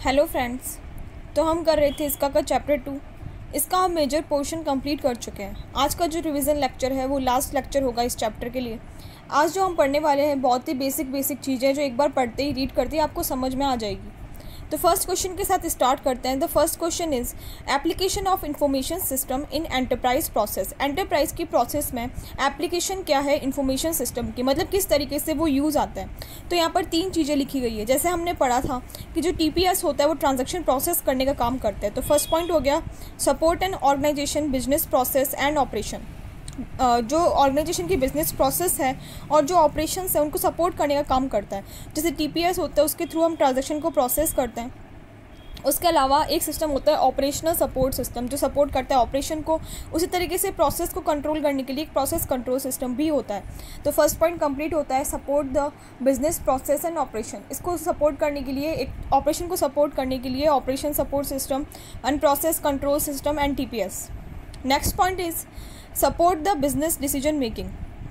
Hello friends. तो हम कर रहे थे इसका चैप्टर 2। इसका हम मेजर पोर्शन कंप्लीट कर चुके हैं। आज का जो रिवीजन लेक्चर है वो लास्ट लेक्चर होगा इस चैप्टर के लिए। आज जो हम पढ़ने वाले हैं बहुत ही बेसिक चीज़ें जो एक बार पढ़ते ही रीड करते ही आपको समझ में आ जाएगी। तो फर्स्ट क्वेश्चन के साथ स्टार्ट करते हैं। The first question is application of information system in enterprise process. Enterprise की प्रोसेस में एप्लीकेशन क्या है इंफॉर्मेशन सिस्टम की, मतलब किस तरीके से वो यूज़ आता है। तो यहाँ पर 3 चीज़ें लिखी गई है। जैसे हमने पढ़ा था कि जो TPS होता है वो ट्रांजैक्शन प्रोसेस करने का काम करता है। तो फर्स्ट पॉइंट हो गया support and organisation business process and operation. जो ऑर्गेनाइजेशन की बिजनेस प्रोसेस है और जो ऑपरेशंस है उनको सपोर्ट करने का काम करता है। जैसे TPS होता है उसके थ्रू हम ट्रांजैक्शन को प्रोसेस करते हैं। उसके अलावा एक सिस्टम होता है ऑपरेशनल सपोर्ट सिस्टम जो सपोर्ट करता है ऑपरेशन को। उसी तरीके से प्रोसेस को कंट्रोल करने के लिए एक प्रोसेस कंट्रोल सिस्टम भी होता है। तो फर्स्ट पॉइंट कंप्लीट होता है support the business process and operation. इसको सपोर्ट करने के लिए एक ऑपरेशन को सपोर्ट करने के लिए operation support system and process control system and TPS। Next point is support the business decision making.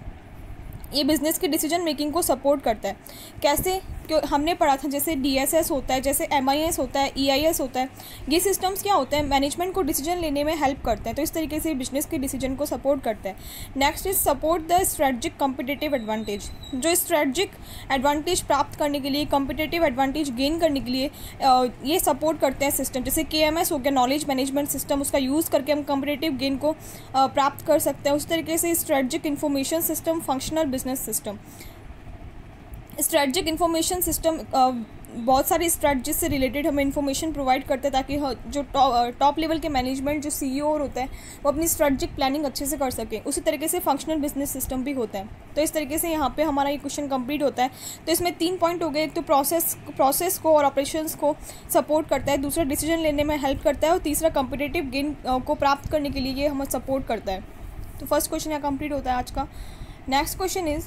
ये बिज़नेस की डिसीजन मेकिंग को सपोर्ट करता है। कैसे? क्यों हमने पढ़ा था जैसे DSS होता है, जैसे MIS होता है, EIS होता है। ये सिस्टम्स क्या होते हैं? मैनेजमेंट को डिसीजन लेने में हेल्प करते हैं। तो इस तरीके से बिजनेस के डिसीजन को सपोर्ट करते हैं। Next is support the strategic competitive advantage. जो स्ट्रेटजिक एडवांटेज प्राप्त करने के लिए, कॉम्पिटिटिव एडवांटेज गेन करने के लिए ये सपोर्ट करते हैं सिस्टम। जैसे KMS हो गया, नॉलेज मैनेजमेंट सिस्टम, उसका यूज़ करके हम कॉम्पिटिटिव गेन को प्राप्त कर सकते हैं। उस तरीके से strategic information system, functional business system. Strategic information system बहुत सारी स्ट्रेटजी से रिलेटेड हमें इंफॉर्मेशन प्रोवाइड करते हैं ताकि जो टॉप लेवल के मैनेजमेंट जो CEO और होता है वो अपनी स्ट्रेटजिक प्लानिंग अच्छे से कर सके। उसी तरीके से फंक्शनल बिजनेस सिस्टम भी होता है। तो इस तरीके से यहाँ पे हमारा ये क्वेश्चन कंप्लीट होता है। तो इसमें 3 पॉइंट हो गए। एक तो प्रोसेस को और ऑपरेशंस को सपोर्ट करता है, दूसरा डिसीजन लेने में हेल्प करता है और तीसरा कॉम्पिटिटिव गेन को प्राप्त करने के लिए ये हमें सपोर्ट करता है। तो फर्स्ट क्वेश्चन यहाँ कंप्लीट होता है आज का। नेक्स्ट क्वेश्चन इज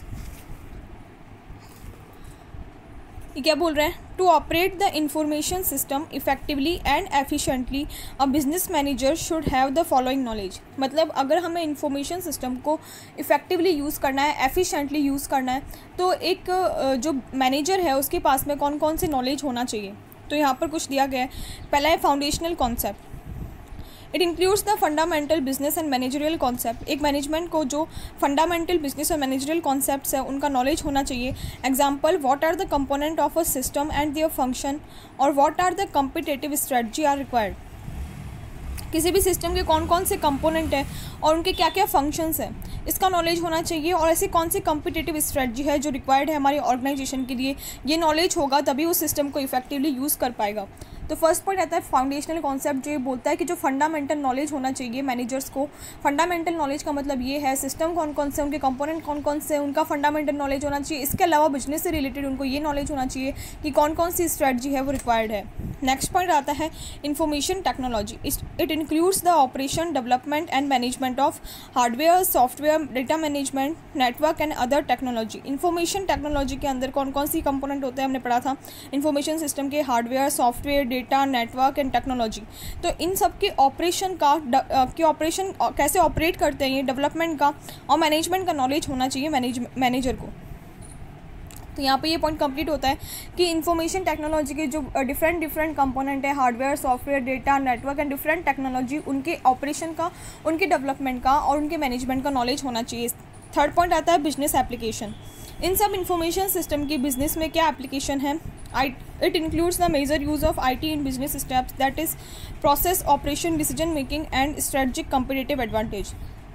ये क्या बोल रहे हैं? To operate the information system effectively and efficiently a business manager should have the following knowledge. मतलब अगर हमें इंफॉर्मेशन सिस्टम को इफेक्टिवली यूज़ करना है, एफिशिएंटली यूज़ करना है, तो एक जो मैनेजर है उसके पास में कौन कौन से नॉलेज होना चाहिए। तो यहाँ पर कुछ दिया गया है। पहला है foundational concept. It includes the fundamental business and managerial concept. एक मैनेजमेंट को जो फंडामेंटल बिजनेस और मैनेजरियल कॉन्सेप्ट्स है उनका नॉलेज होना चाहिए। Example, what are the component of a system and their function और what are the competitive strategy are required. किसी भी सिस्टम के कौन कौन से कंपोनेंट हैं और उनके क्या क्या फंक्शंस हैं, इसका नॉलेज होना चाहिए। और ऐसी कौन सी कॉम्पिटिटिव स्ट्रेटजी है जो रिक्वायर्ड है हमारी ऑर्गेनाइजेशन के लिए, ये नॉलेज होगा तभी उस सिस्टम को इफेक्टिवली यूज़ कर पाएगा। तो फर्स्ट पॉइंट आता है फाउंडेशनल कॉन्सेप्ट, जो ये बोलता है कि जो फंडामेंटल नॉलेज होना चाहिए मैनेजर्स को। फंडामेंटल नॉलेज का मतलब ये है सिस्टम कौन कौन से, उनके कंपोनेंट कौन कौन से, उनका फंडामेंटल नॉलेज होना चाहिए। इसके अलावा बिजनेस से रिलेटेड उनको ये नॉलेज होना चाहिए कि कौन कौन सी स्ट्रेटजी है वो रिक्वायर्ड है। नेक्स्ट पॉइंट आता है information technology. It includes the operation, development and management of hardware, software, data management, network and other technology. Information technology के अंदर कौन कौन सी कंपोनेंट होते हैं हमने पढ़ा था इंफॉर्मेशन सिस्टम के, hardware, software, data, network and technology. तो इन सब के ऑपरेशन का ऑपरेशन कैसे ऑपरेट करते हैं, ये डेवलपमेंट का और मैनेजमेंट का नॉलेज होना चाहिए मैनेजर को। तो यहाँ पे ये पॉइंट कंप्लीट होता है कि इंफॉर्मेशन टेक्नोलॉजी के जो डिफरेंट कंपोनेंट है, hardware, software, data, network and different technology, उनके ऑपरेशन का, उनके डेवलपमेंट का और उनके मैनेजमेंट का नॉलेज होना चाहिए। थर्ड पॉइंट आता है बिजनेस एप्लीकेशन। इन सब इंफॉर्मेशन सिस्टम की बिजनेस में क्या एप्लीकेशन है? It includes the major use of IT in business steps, that is process, operation, decision making and strategic competitive advantage.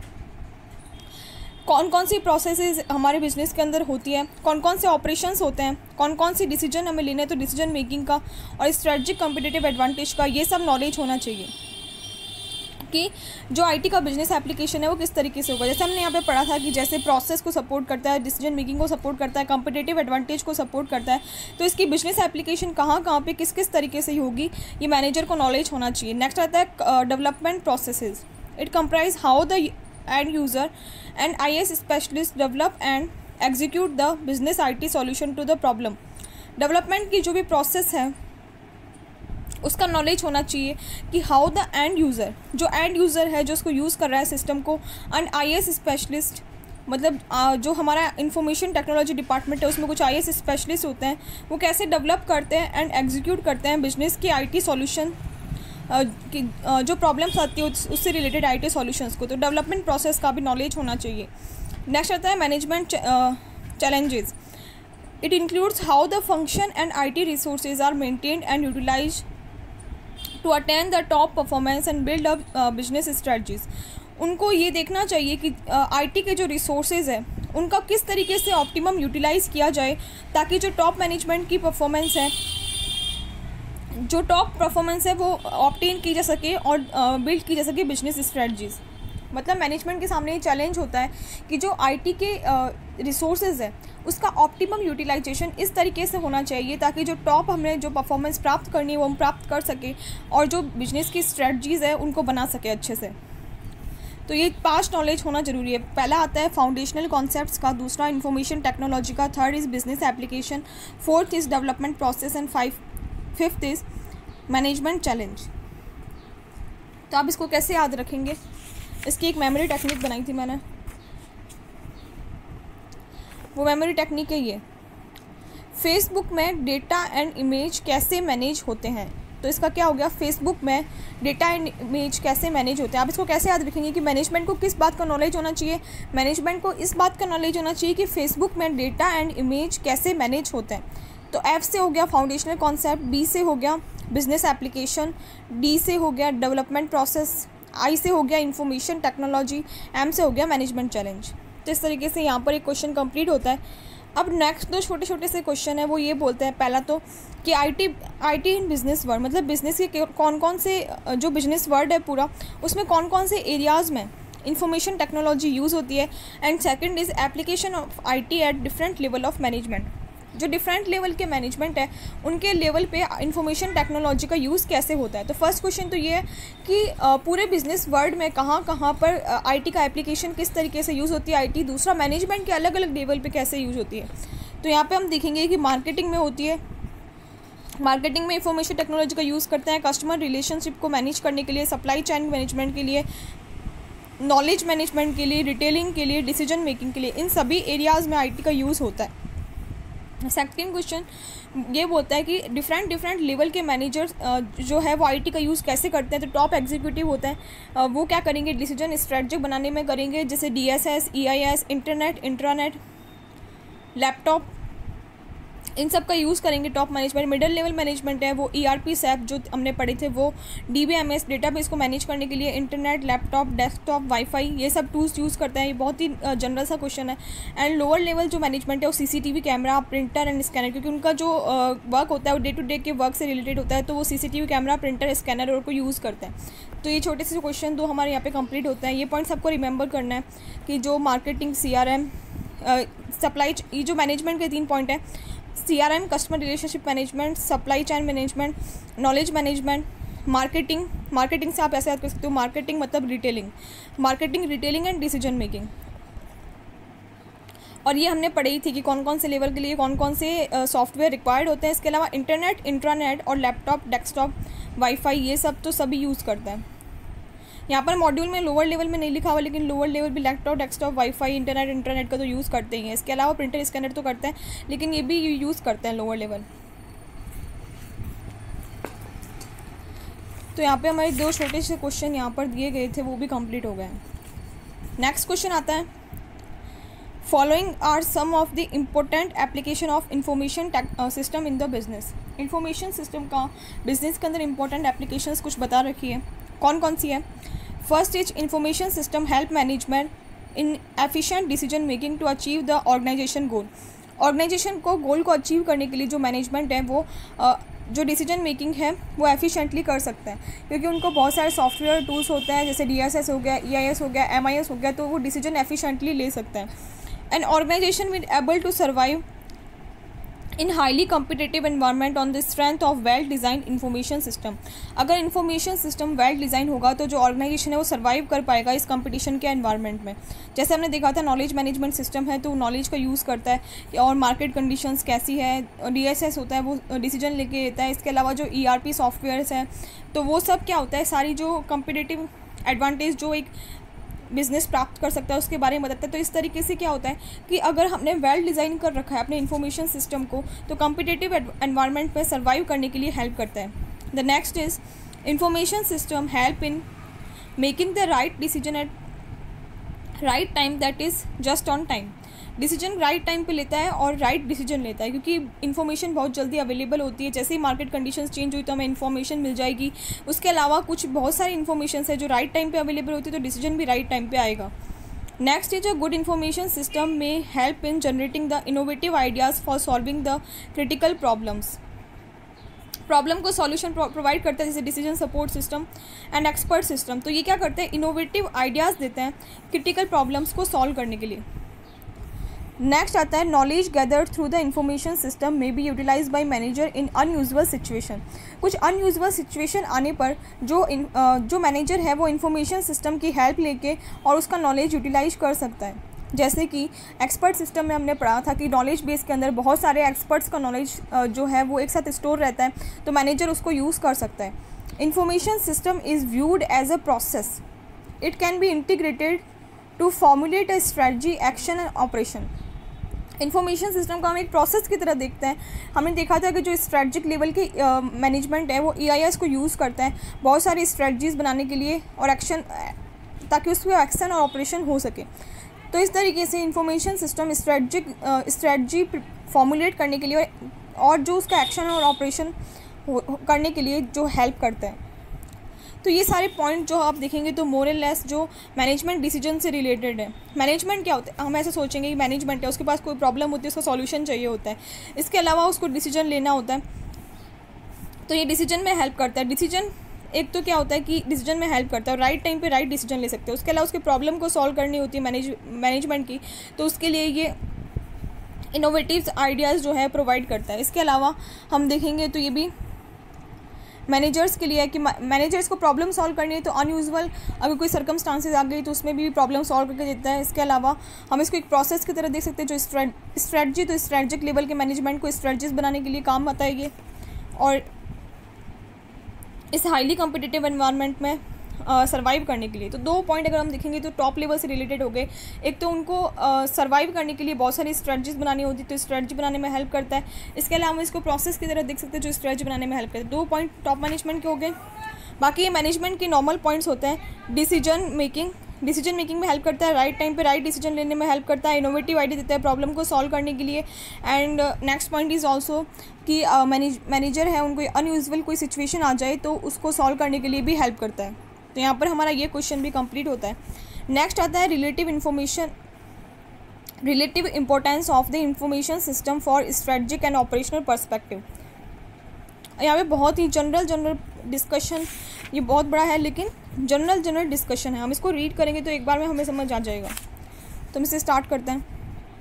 कौन कौन सी प्रोसेसेस हमारे बिजनेस के अंदर होती है, कौन कौन से ऑपरेशंस होते हैं, कौन कौन सी डिसीजन हमें लेने हैं, तो डिसीजन मेकिंग का और स्ट्रेटजिक कॉम्पिटिटिव एडवांटेज का ये सब नॉलेज होना चाहिए कि जो IT का बिजनेस एप्लीकेशन है वो किस तरीके से होगा। जैसे हमने यहाँ पे पढ़ा था कि जैसे प्रोसेस को सपोर्ट करता है, डिसीजन मेकिंग को सपोर्ट करता है, कॉम्पिटिटिव एडवांटेज को सपोर्ट करता है, तो इसकी बिजनेस एप्लीकेशन कहाँ कहाँ पे किस किस तरीके से होगी ये मैनेजर को नॉलेज होना चाहिए। नेक्स्ट आता है development processes. It comprise how the end user and IS specialist develop and execute the business IT solution to the problem. Development की जो भी प्रोसेस है उसका नॉलेज होना चाहिए कि हाउ द एंड यूज़र, जो एंड यूज़र है जो उसको यूज़ कर रहा है सिस्टम को, एंड IS स्पेशलिस्ट मतलब जो हमारा इंफॉर्मेशन टेक्नोलॉजी डिपार्टमेंट है उसमें कुछ IS स्पेशलिस्ट होते हैं, वो कैसे डेवलप करते हैं एंड एग्जीक्यूट करते हैं बिजनेस के IT सॉल्यूशन की जो प्रॉब्लम्स आती है उससे रिलेटेड IT सॉल्यूशंस को। तो डेवलपमेंट प्रोसेस का भी नॉलेज होना चाहिए। नेक्स्ट आता है management challenges. It includes how the function and IT resources are maintained and utilized to attain the top performance and build up business strategies. उनको ये देखना चाहिए कि IT के जो रिसोर्सेज है उनका किस तरीके से ऑप्टिमम यूटिलाइज किया जाए ताकि जो टॉप मैनेजमेंट की परफॉर्मेंस है, जो टॉप परफॉर्मेंस है वो ऑब्टेन की जा सके और बिल्ड की जा सके बिजनेस स्ट्रेटजीज। मतलब मैनेजमेंट के सामने ये चैलेंज होता है कि जो IT के रिसोर्सेज है उसका ऑप्टिमम यूटिलाइजेशन इस तरीके से होना चाहिए ताकि जो टॉप हमें जो परफॉर्मेंस प्राप्त करनी है वो हम प्राप्त कर सके और जो बिजनेस की स्ट्रेटजीज़ है उनको बना सके अच्छे से। तो ये 5 नॉलेज होना जरूरी है। पहला आता है फाउंडेशनल कॉन्सेप्ट्स का, दूसरा इंफॉर्मेशन टेक्नोलॉजी का, third is business application, fourth is development process and fifth is management challenge. तो आप इसको कैसे याद रखेंगे? इसकी एक मेमोरी टेक्निक बनाई थी मैंने, वो मेमोरी टेक्निक है ये। फेसबुक में डेटा एंड इमेज कैसे मैनेज होते हैं, तो इसका क्या हो गया, फेसबुक में डेटा एंड इमेज कैसे मैनेज होते हैं। आप इसको कैसे याद रखेंगे कि मैनेजमेंट को किस बात का नॉलेज होना चाहिए, मैनेजमेंट को इस बात का नॉलेज होना चाहिए कि फेसबुक में डेटा एंड इमेज कैसे मैनेज होते हैं। तो F से हो गया फाउंडेशनल कॉन्सेप्ट, B से हो गया बिजनेस एप्लीकेशन, D से हो गया डेवलपमेंट प्रोसेस, I से हो गया इंफॉर्मेशन टेक्नोलॉजी, M से हो गया मैनेजमेंट चैलेंज। तो इस तरीके से यहाँ पर एक क्वेश्चन कंप्लीट होता है। अब नेक्स्ट दो छोटे छोटे से क्वेश्चन है वो ये बोलते हैं, पहला तो कि IT इन बिजनेस वर्ड, मतलब बिजनेस के कौन कौन से जो बिजनेस वर्ड है पूरा उसमें कौन कौन से एरियाज़ में इंफॉर्मेशन टेक्नोलॉजी यूज़ होती है। And second is application of IT at different level of management, जो डिफरेंट लेवल के मैनेजमेंट है उनके लेवल पे इंफॉर्मेशन टेक्नोलॉजी का यूज़ कैसे होता है। तो फर्स्ट क्वेश्चन तो ये है कि पूरे बिजनेस वर्ल्ड में कहाँ कहाँ पर IT का एप्लीकेशन किस तरीके से यूज़ होती है IT, दूसरा मैनेजमेंट के अलग अलग लेवल पे कैसे यूज़ होती है। तो यहाँ पे हम देखेंगे कि मार्केटिंग में होती है, मार्केटिंग में इंफॉर्मेशन टेक्नोलॉजी का यूज़ करते हैं कस्टमर रिलेशनशिप को मैनेज करने के लिए, सप्लाई चेन मैनेजमेंट के लिए, नॉलेज मैनेजमेंट के लिए, रिटेलिंग के लिए, डिसीजन मेकिंग के लिए, इन सभी एरियाज़ में IT का यूज़ होता है। सेकंड क्वेश्चन ये बोलता है कि डिफरेंट लेवल के मैनेजर्स जो है वो IT का यूज़ कैसे करते हैं। तो टॉप एग्जीक्यूटिव होते हैं वो क्या करेंगे, डिसीजन स्ट्रेटजिक बनाने में करेंगे, जैसे DSS, EIS, internet, intranet, laptop, इन सब का यूज़ करेंगे top management. Middle level management है वो ERP SAP जो हमने पढ़े थे वो, DBMS डेटाबेस को मैनेज करने के लिए, इंटरनेट, लैपटॉप, डेस्कटॉप, वाईफाई, ये सब टूल्स यूज़ करते हैं। ये बहुत ही जनरल सा क्वेश्चन है। एंड लोअर लेवल जो मैनेजमेंट है वो CCTV camera, printer and scanner, क्योंकि उनका जो वर्क होता है वो डे टू डे के वर्क से रिलेटेड होता है, तो वो CCTV कैमरा, प्रिंटर, स्कैनर और को यूज़ करते हैं। तो ये छोटे से क्वेश्चन दो हमारे यहाँ पे कंप्लीट होते हैं। ये पॉइंट्स आपको रिमेंबर करना है कि जो मार्केटिंग, CRM, सप्लाई, ये जो मैनेजमेंट के 3 पॉइंट है, CRM customer relationship management, supply chain management, knowledge management, marketing से आप ऐसे याद कर सकते हो, मार्केटिंग मतलब रिटेलिंग एंड डिसीजन मेकिंग। और ये हमने पढ़ी थी कि कौन कौन से लेवल के लिए कौन कौन से सॉफ्टवेयर रिक्वायर्ड होते हैं। इसके अलावा इंटरनेट, इंट्रानेट और लैपटॉप, डेस्कटॉप, वाईफाई, ये सब तो सभी यूज़ करते हैं। यहाँ पर मॉड्यूल में लोअर लेवल में नहीं लिखा हुआ, लेकिन लोअर लेवल भी laptop, desktop, wifi, internet, internet का तो यूज़ करते ही हैं। इसके अलावा प्रिंटर, स्कैनर तो करते हैं, लेकिन ये भी यूज़ करते हैं लोअर लेवल। तो यहाँ पे हमारे 2 छोटे से क्वेश्चन यहाँ पर दिए गए थे, वो भी कंप्लीट हो गए हैं। नेक्स्ट क्वेश्चन आता है, following are some of the important application of information system in the business. Information system का बिजनेस के अंदर इंपॉर्टेंट एप्लीकेशंस कुछ बता रखी है, कौन कौन सी है। First is information system help management in efficient decision making to achieve the organisation goal. Organisation को गोल को अचीव करने के लिए जो मैनेजमेंट है वो जो डिसीजन मेकिंग है वो एफिशिएंटली कर सकते हैं, क्योंकि उनको बहुत सारे सॉफ्टवेयर टूल्स होते हैं, जैसे DSS हो गया, EIS हो गया, MIS हो गया, तो वो डिसीजन एफिशिएंटली ले सकते हैं। And organisation will able to survive in highly competitive environment on the strength of well design information system. अगर इंफॉर्मेशन सिस्टम वेल डिज़ाइन होगा तो जो ऑर्गेनाइजेशन है वो सर्वाइव कर पाएगा इस कंपटीशन के एनवायरनमेंट में। जैसे हमने देखा था नॉलेज मैनेजमेंट सिस्टम है तो नॉलेज का यूज़ करता है और मार्केट कंडीशंस कैसी है, DSS होता है वो डिसीजन लेके देता है। इसके अलावा जो ERP सॉफ्टवेयर्स हैं तो वो सब क्या होता है, सारी जो कम्पिटेटिव एडवांटेज जो एक बिजनेस प्राप्त कर सकता है उसके बारे में बताता है। तो इस तरीके से क्या होता है कि अगर हमने वेल डिज़ाइन कर रखा है अपने इन्फॉर्मेशन सिस्टम को तो कॉम्पिटिटिव एनवायरनमेंट में सर्वाइव करने के लिए हेल्प करता है। The next is information system help in making the right decision at right time, that is just on time. Decision right time पे लेता है और राइट डिसीजन लेता है, क्योंकि इन्फॉर्मेशन बहुत जल्दी अवेलेबल होती है। जैसे ही मार्केट कंडीशंस चेंज हुई तो हमें इन्फॉर्मेशन मिल जाएगी। उसके अलावा कुछ बहुत सारी इन्फॉर्मेशन है जो राइट टाइम पे अवेलेबल होती है, तो डिसीजन भी राइट टाइम पे आएगा। Next is a good information system may help in generating the innovative ideas for solving the critical problems. Problem को सॉल्यूशन प्रोवाइड करता है, जैसे decision support system and expert system. तो ये क्या करते हैं, इनोवेटिव आइडियाज़ देते हैं क्रिटिकल प्रॉब्लम्स को सॉल्व करने के लिए। नेक्स्ट आता है knowledge gathered through the information system may be utilised by manager in unusual situation. कुछ अनयूजुअल सिचुएशन आने पर जो मैनेजर है वो इन्फॉर्मेशन सिस्टम की हेल्प लेके और उसका नॉलेज यूटिलाइज कर सकता है। जैसे कि एक्सपर्ट सिस्टम में हमने पढ़ा था कि नॉलेज बेस के अंदर बहुत सारे एक्सपर्ट्स का नॉलेज जो है वो एक साथ स्टोर रहता है, तो मैनेजर उसको यूज़ कर सकता है। Information system is viewed as a process, it can be integrated to formulate a strategy, action and operation. Information system को हम एक प्रोसेस की तरह देखते हैं। हमने देखा था कि जो स्ट्रेटजिक लेवल की मैनेजमेंट है वो EIS को यूज़ करता है बहुत सारी स्ट्रेटजीज बनाने के लिए और एक्शन, ताकि उसमें एक्शन और ऑपरेशन हो सके। तो इस तरीके से इंफॉर्मेशन सिस्टम स्ट्रेटजी फॉर्मुलेट करने के लिए और जो उसका एक्शन और ऑपरेशन करने के लिए जो हेल्प करता है। तो ये सारे पॉइंट जो आप देखेंगे तो मोर एंड लेस जो मैनेजमेंट डिसीजन से रिलेटेड है। मैनेजमेंट क्या होता है, हम ऐसे सोचेंगे कि मैनेजमेंट है, उसके पास कोई प्रॉब्लम होती है, उसका सॉल्यूशन चाहिए होता है, इसके अलावा उसको डिसीजन लेना होता है, तो ये डिसीजन में हेल्प करता है। डिसीजन एक तो क्या होता है कि डिसीजन में हेल्प करता है और राइट टाइम पे राइट डिसीजन ले सकते हैं। उसके अलावा उसके प्रॉब्लम को सॉल्व करनी होती है मैनेजमेंट की, तो उसके लिए ये इनोवेटिव आइडियाज़ जो है प्रोवाइड करता है। इसके अलावा हम देखेंगे तो ये भी मैनेजर्स के लिए है कि मैनेजर्स को प्रॉब्लम सॉल्व करनी है, तो अनयूजुअल अगर कोई सर्कमस्टांसेस आ गई तो उसमें भी प्रॉब्लम सॉल्व करके देता है। इसके अलावा हम इसको एक प्रोसेस की तरह देख सकते हैं, जो स्ट्रेटजी, तो स्ट्रेटजिक लेवल के मैनेजमेंट को स्ट्रेटजीज बनाने के लिए काम आता है ये। और इस हाईली कॉम्पिटिटिव एनवायरनमेंट में सर्वाइव करने के लिए तो 2 पॉइंट अगर हम देखेंगे तो टॉप लेवल से रिलेटेड हो गए। एक तो उनको सर्वाइव करने के लिए बहुत सारी स्ट्रेटजीज बनानी होती है, तो स्ट्रेटजी बनाने में हेल्प करता है। इसके अलावा हम इसको प्रोसेस की तरह देख सकते हैं जो स्ट्रेटजी बनाने में हेल्प करता है। 2 पॉइंट टॉप मैनेजमेंट के हो गए। बाकी ये मैनेजमेंट के नॉर्मल पॉइंट्स होते हैं। डिसीजन मेकिंग में हेल्प करता है, राइट टाइम पे राइट डिसीजन लेने में हेल्प करता है, इनोवेटिव आइडिया देता है प्रॉब्लम को सॉल्व करने के लिए। And next point is also कि मैनेजर है, उनको अनयूजुअल कोई सिचुएशन आ जाए तो उसको सॉल्व करने के लिए भी हेल्प करता है। तो यहाँ पर हमारा ये क्वेश्चन भी कंप्लीट होता है। नेक्स्ट आता है relative importance of the information system for strategic and operational perspective. यहाँ पे बहुत ही जनरल डिस्कशन, ये बहुत बड़ा है लेकिन जनरल डिस्कशन है। हम इसको रीड करेंगे तो एक बार में हमें समझ आ जाएगा। तो हम इसे स्टार्ट करते हैं।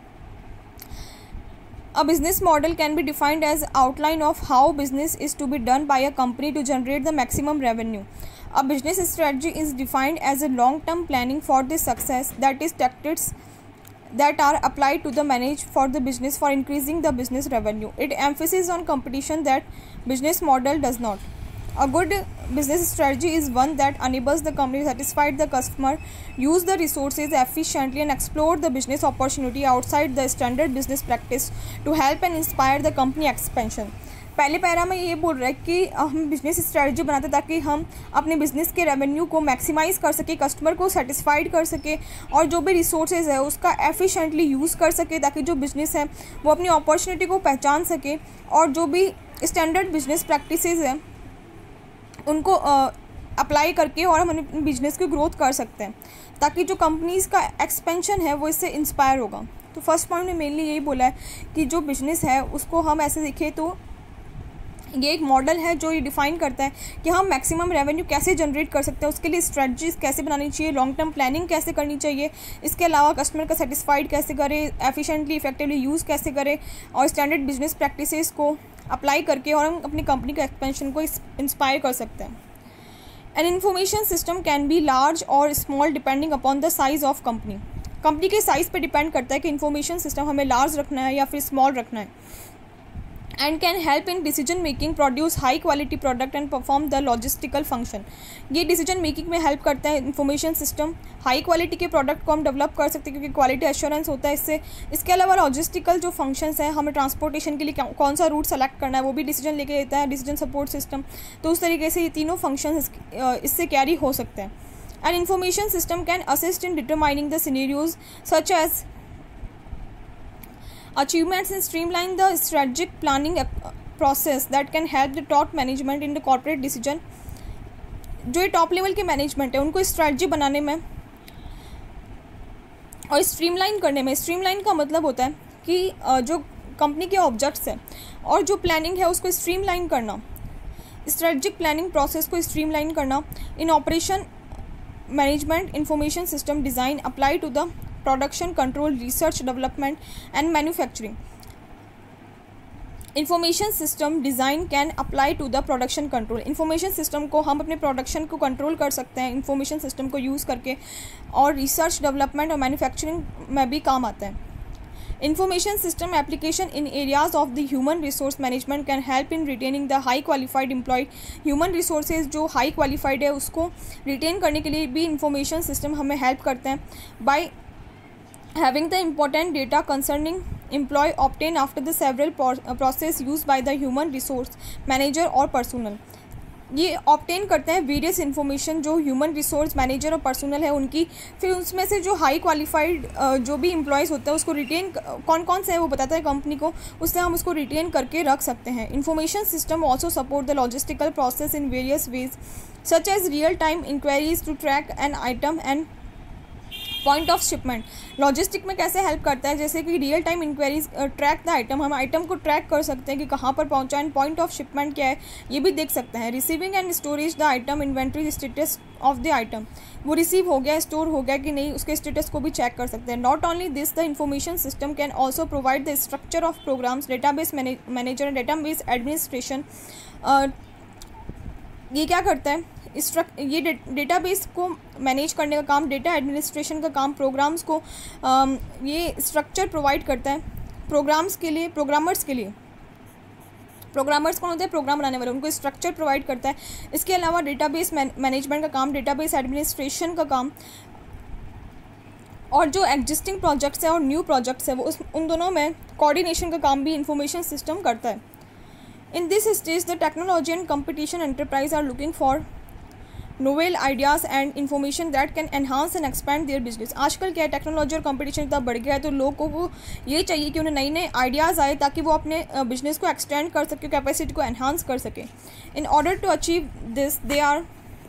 A business model can be defined as outline of how business is to be done by a company to generate the maximum revenue. A business strategy is defined as a long-term planning for the success, that is tactics that are applied to the manage for the business for increasing the business revenue. It emphasizes on competition that business model does not. A good business strategy is one that enables the company to satisfy the customer, use the resources efficiently and explore the business opportunity outside the standard business practice to help and inspire the company expansion. पहले para में ये बोल रहा है कि हम business strategy बनाते हैं ताकि हम अपने बिज़नेस के रेवेन्यू को मैक्सिमाइज़ कर सके, कस्टमर को सेटिस्फाइड कर सके और जो भी रिसोर्सेज है उसका एफिशिएंटली यूज़ कर सके, ताकि जो बिज़नेस है वो अपनी अपॉर्चुनिटी को पहचान सके और जो भी स्टैंडर्ड बिजनेस प्रैक्टिसेस है उनको अप्लाई करके और हम अपने बिजनेस की ग्रोथ कर सकते हैं, ताकि जो कंपनीज़ का एक्सपेंशन है वो इससे इंस्पायर होगा। तो फर्स्ट पॉइंट में मेनली यही बोला है कि जो बिज़नेस है उसको हम ऐसे देखें तो ये एक मॉडल है जो ये डिफ़ाइन करता है कि हम मैक्सिमम रेवेन्यू कैसे जनरेट कर सकते हैं, उसके लिए स्ट्रेटजीज कैसे बनानी चाहिए, लॉन्ग टर्म प्लानिंग कैसे करनी चाहिए, इसके अलावा कस्टमर का सेटिस्फाइड कैसे करें, एफिशिएंटली इफेक्टिवली यूज़ कैसे करें और स्टैंडर्ड बिजनेस प्रैक्टिसेस को अप्लाई करके और हम अपनी कंपनी के एक्सपेंशन को इंस्पायर कर सकते हैं। An information system can be large और small depending upon the size of company. Company के साइज़ पे डिपेंड करता है कि इन्फॉर्मेशन सिस्टम हमें लार्ज रखना है या फिर स्मॉल रखना है। And can help in decision making, produce high quality product and perform the logistical function. ये डिसीजन मेकिंग में हेल्प करता है इंफॉर्मेशन सिस्टम। हाई क्वालिटी के प्रोडक्ट को हम डेवलप कर सकते हैं क्योंकि क्वालिटी एश्योरेंस होता है इससे। इसके अलावा लॉजिस्टिकल जो फंक्शंस हैं, हमें ट्रांसपोर्टेशन के लिए कौन सा रूट सेलेक्ट करना है वो भी डिसीजन लेके देता है, डिसीजन सपोर्ट सिस्टम। तो उस तरीके से ये तीनों फंक्शन इससे कैरी हो सकते हैं। And information system can assist in determining the scenarios such as achievements and streamline the strategic planning process that can help the top management in the corporate decision। जो ये टॉप लेवल के management है उनको strategy बनाने में और streamline करने में। स्ट्रीमलाइन का मतलब होता है कि जो कंपनी के ऑब्जेक्ट्स हैं और जो प्लानिंग है उसको स्ट्रीमलाइन करना, स्ट्रेटजिक प्लानिंग प्रोसेस को स्ट्रीमलाइन करना। In operation management information system design apply to the production control, research development and manufacturing. Information system design can apply to the production control. Information system को हम अपने production को control कर सकते हैं information system को use करके, और रिसर्च डेवलपमेंट और मैन्युफैक्चरिंग में भी काम आता है। Information system application in areas of the human resource management can help in retaining the high qualified employ. Human resources जो हाई क्वालिफाइड है उसको रिटेन करने के लिए भी इंफॉर्मेशन सिस्टम हमें हेल्प करते हैं। By having the important data concerning employee obtained after the several process used by the human resource manager or personnel। ये ऑब्टेन करते हैं वेरियस इन्फॉर्मेशन जो ह्यूमन रिसोर्स मैनेजर और पर्सनल है उनकी, फिर उसमें से जो हाई क्वालिफाइड जो भी एम्प्लॉयज़ होता है उसको रिटेन कौन कौन से है वो बताता है कंपनी को, उससे हम उसको रिटेन करके रख सकते हैं। Information system also support the logistical process in various ways such as real time enquiries to track an item and point of shipment. Logistic में कैसे हेल्प करता है, जैसे कि real time enquiries, track the item, हम item को track कर सकते हैं कि कहाँ पर पहुँचा, एंड पॉइंट ऑफ शिपमेंट क्या है ये भी देख सकते हैं। Receiving and storage the item, inventory status of the item, वो रिसीव हो गया, स्टोर हो गया कि नहीं, उसके स्टेटस को भी चेक कर सकते हैं। Not only this, the information system can also provide the structure of programs, database manager and database administration. ये क्या करता है, ये डेटाबेस को मैनेज करने का काम, डेटा एडमिनिस्ट्रेशन का काम, प्रोग्राम्स को ये स्ट्रक्चर प्रोवाइड करता है प्रोग्राम्स के लिए, प्रोग्रामर्स के लिए। प्रोग्रामर्स कौन होते हैं, प्रोग्राम बनाने वाले, उनको स्ट्रक्चर प्रोवाइड करता है। इसके अलावा डेटाबेस मैनेजमेंट का काम, डेटाबेस एडमिनिस्ट्रेशन का काम, और जो एग्जिस्टिंग प्रोजेक्ट्स हैं और न्यू प्रोजेक्ट्स हैं वो उन दोनों में कोऑर्डिनेशन का काम भी इंफॉर्मेशन सिस्टम करता है। In this stage the technology and competition enterprise are looking for novel ideas and information that can enhance and expand their business. आजकल क्या है, टेक्नोलॉजी और कंपटीशन इतना बढ़ गया है तो लोगों को ये चाहिए कि उन्हें नए नए आइडियाज़ आए ताकि वो अपने बिजनेस को एक्सटेंड कर सके, कैपेसिटी को एनहांस कर सके। In order to achieve this they are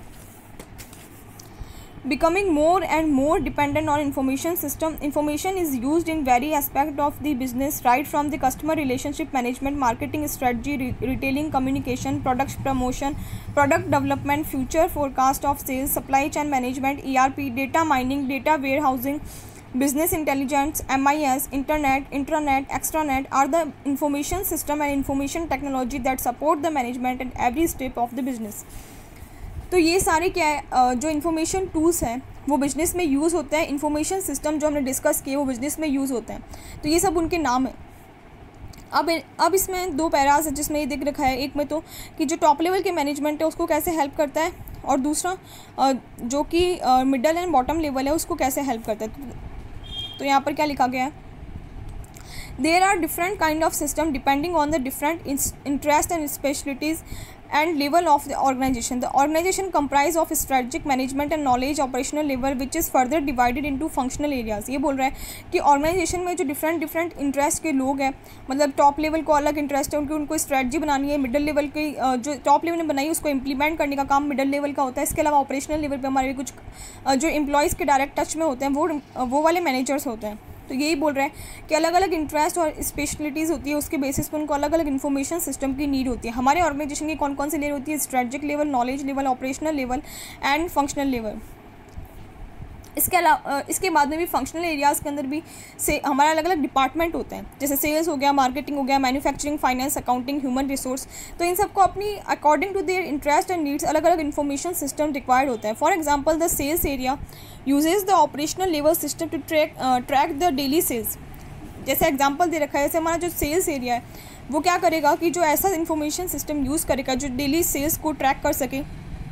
becoming more and more dependent on information system. Information is used in very aspect of the business, right from the customer relationship management, marketing strategy, retailing communication, product promotion, product development, future forecast of sales, supply chain management, ERP, data mining, data warehousing, business intelligence, MIS, internet, intranet, extranet are the information system and information technology that support the management at every step of the business. तो ये सारे क्या है, जो information tools हैं वो business में use होते हैं। इन्फॉर्मेशन सिस्टम जो हमने डिस्कस किए वो बिज़नेस में यूज़ होते हैं, तो ये सब उनके नाम हैं। अब इसमें दो पैराज है जिसमें ये दिख रखा है, एक में तो कि जो टॉप लेवल के मैनेजमेंट है उसको कैसे हेल्प करता है, और दूसरा जो कि मिडल एंड बॉटम लेवल है उसको कैसे हेल्प करता है। तो यहाँ पर क्या लिखा गया है, there are different kind of system depending on the different interest and specialities and level of the organization. The organization comprise of strategic management and knowledge operational level which is further divided into functional areas. ये बोल रहा है कि organisation में जो different interest के लोग हैं, मतलब टॉप लेवल को अलग इंटरेस्ट है उनको स्ट्रेटजी बनानी है, मिडिल लेवल की जो टॉप लेवल ने बनाई उसको इम्प्लीमेंट करने का काम मिडिल लेवल का होता है। इसके अलावा ऑपरेशनल लेवल पे हमारे कुछ जो एम्प्लॉयज़ के डायरेक्ट टच में होते हैं वो वाले मैनेजर्स होते हैं। तो यही बोल रहे हैं कि अलग अलग इंटरेस्ट और स्पेशलिटीज़ होती है, उसके बेसिस पर उनको अलग अलग इन्फॉर्मेशन सिस्टम की नीड होती है। हमारे ऑर्गेनाइजेशन की कौन कौन सी लेयर होती है, strategic level, knowledge level, operational level and functional level. इसके अलावा इसके बाद में भी फंक्शनल एरियाज़ के अंदर भी से हमारे अलग अलग डिपार्टमेंट होते हैं, जैसे सेल्स हो गया, मार्केटिंग हो गया, manufacturing, finance, accounting, human resource. तो इन सबको अपनी according to their interest and needs अलग अलग इन्फॉर्मेशन सिस्टम रिक्वायर्ड होता है। For example the sales area uses the operational level system to track the daily sales. जैसे एग्जाम्पल दे रखा है, जैसे हमारा जो सेल्स एरिया है वो क्या करेगा कि जो ऐसा इंफॉर्मेशन सिस्टम यूज़ करेगा जो डेली सेल्स को ट्रैक कर सके,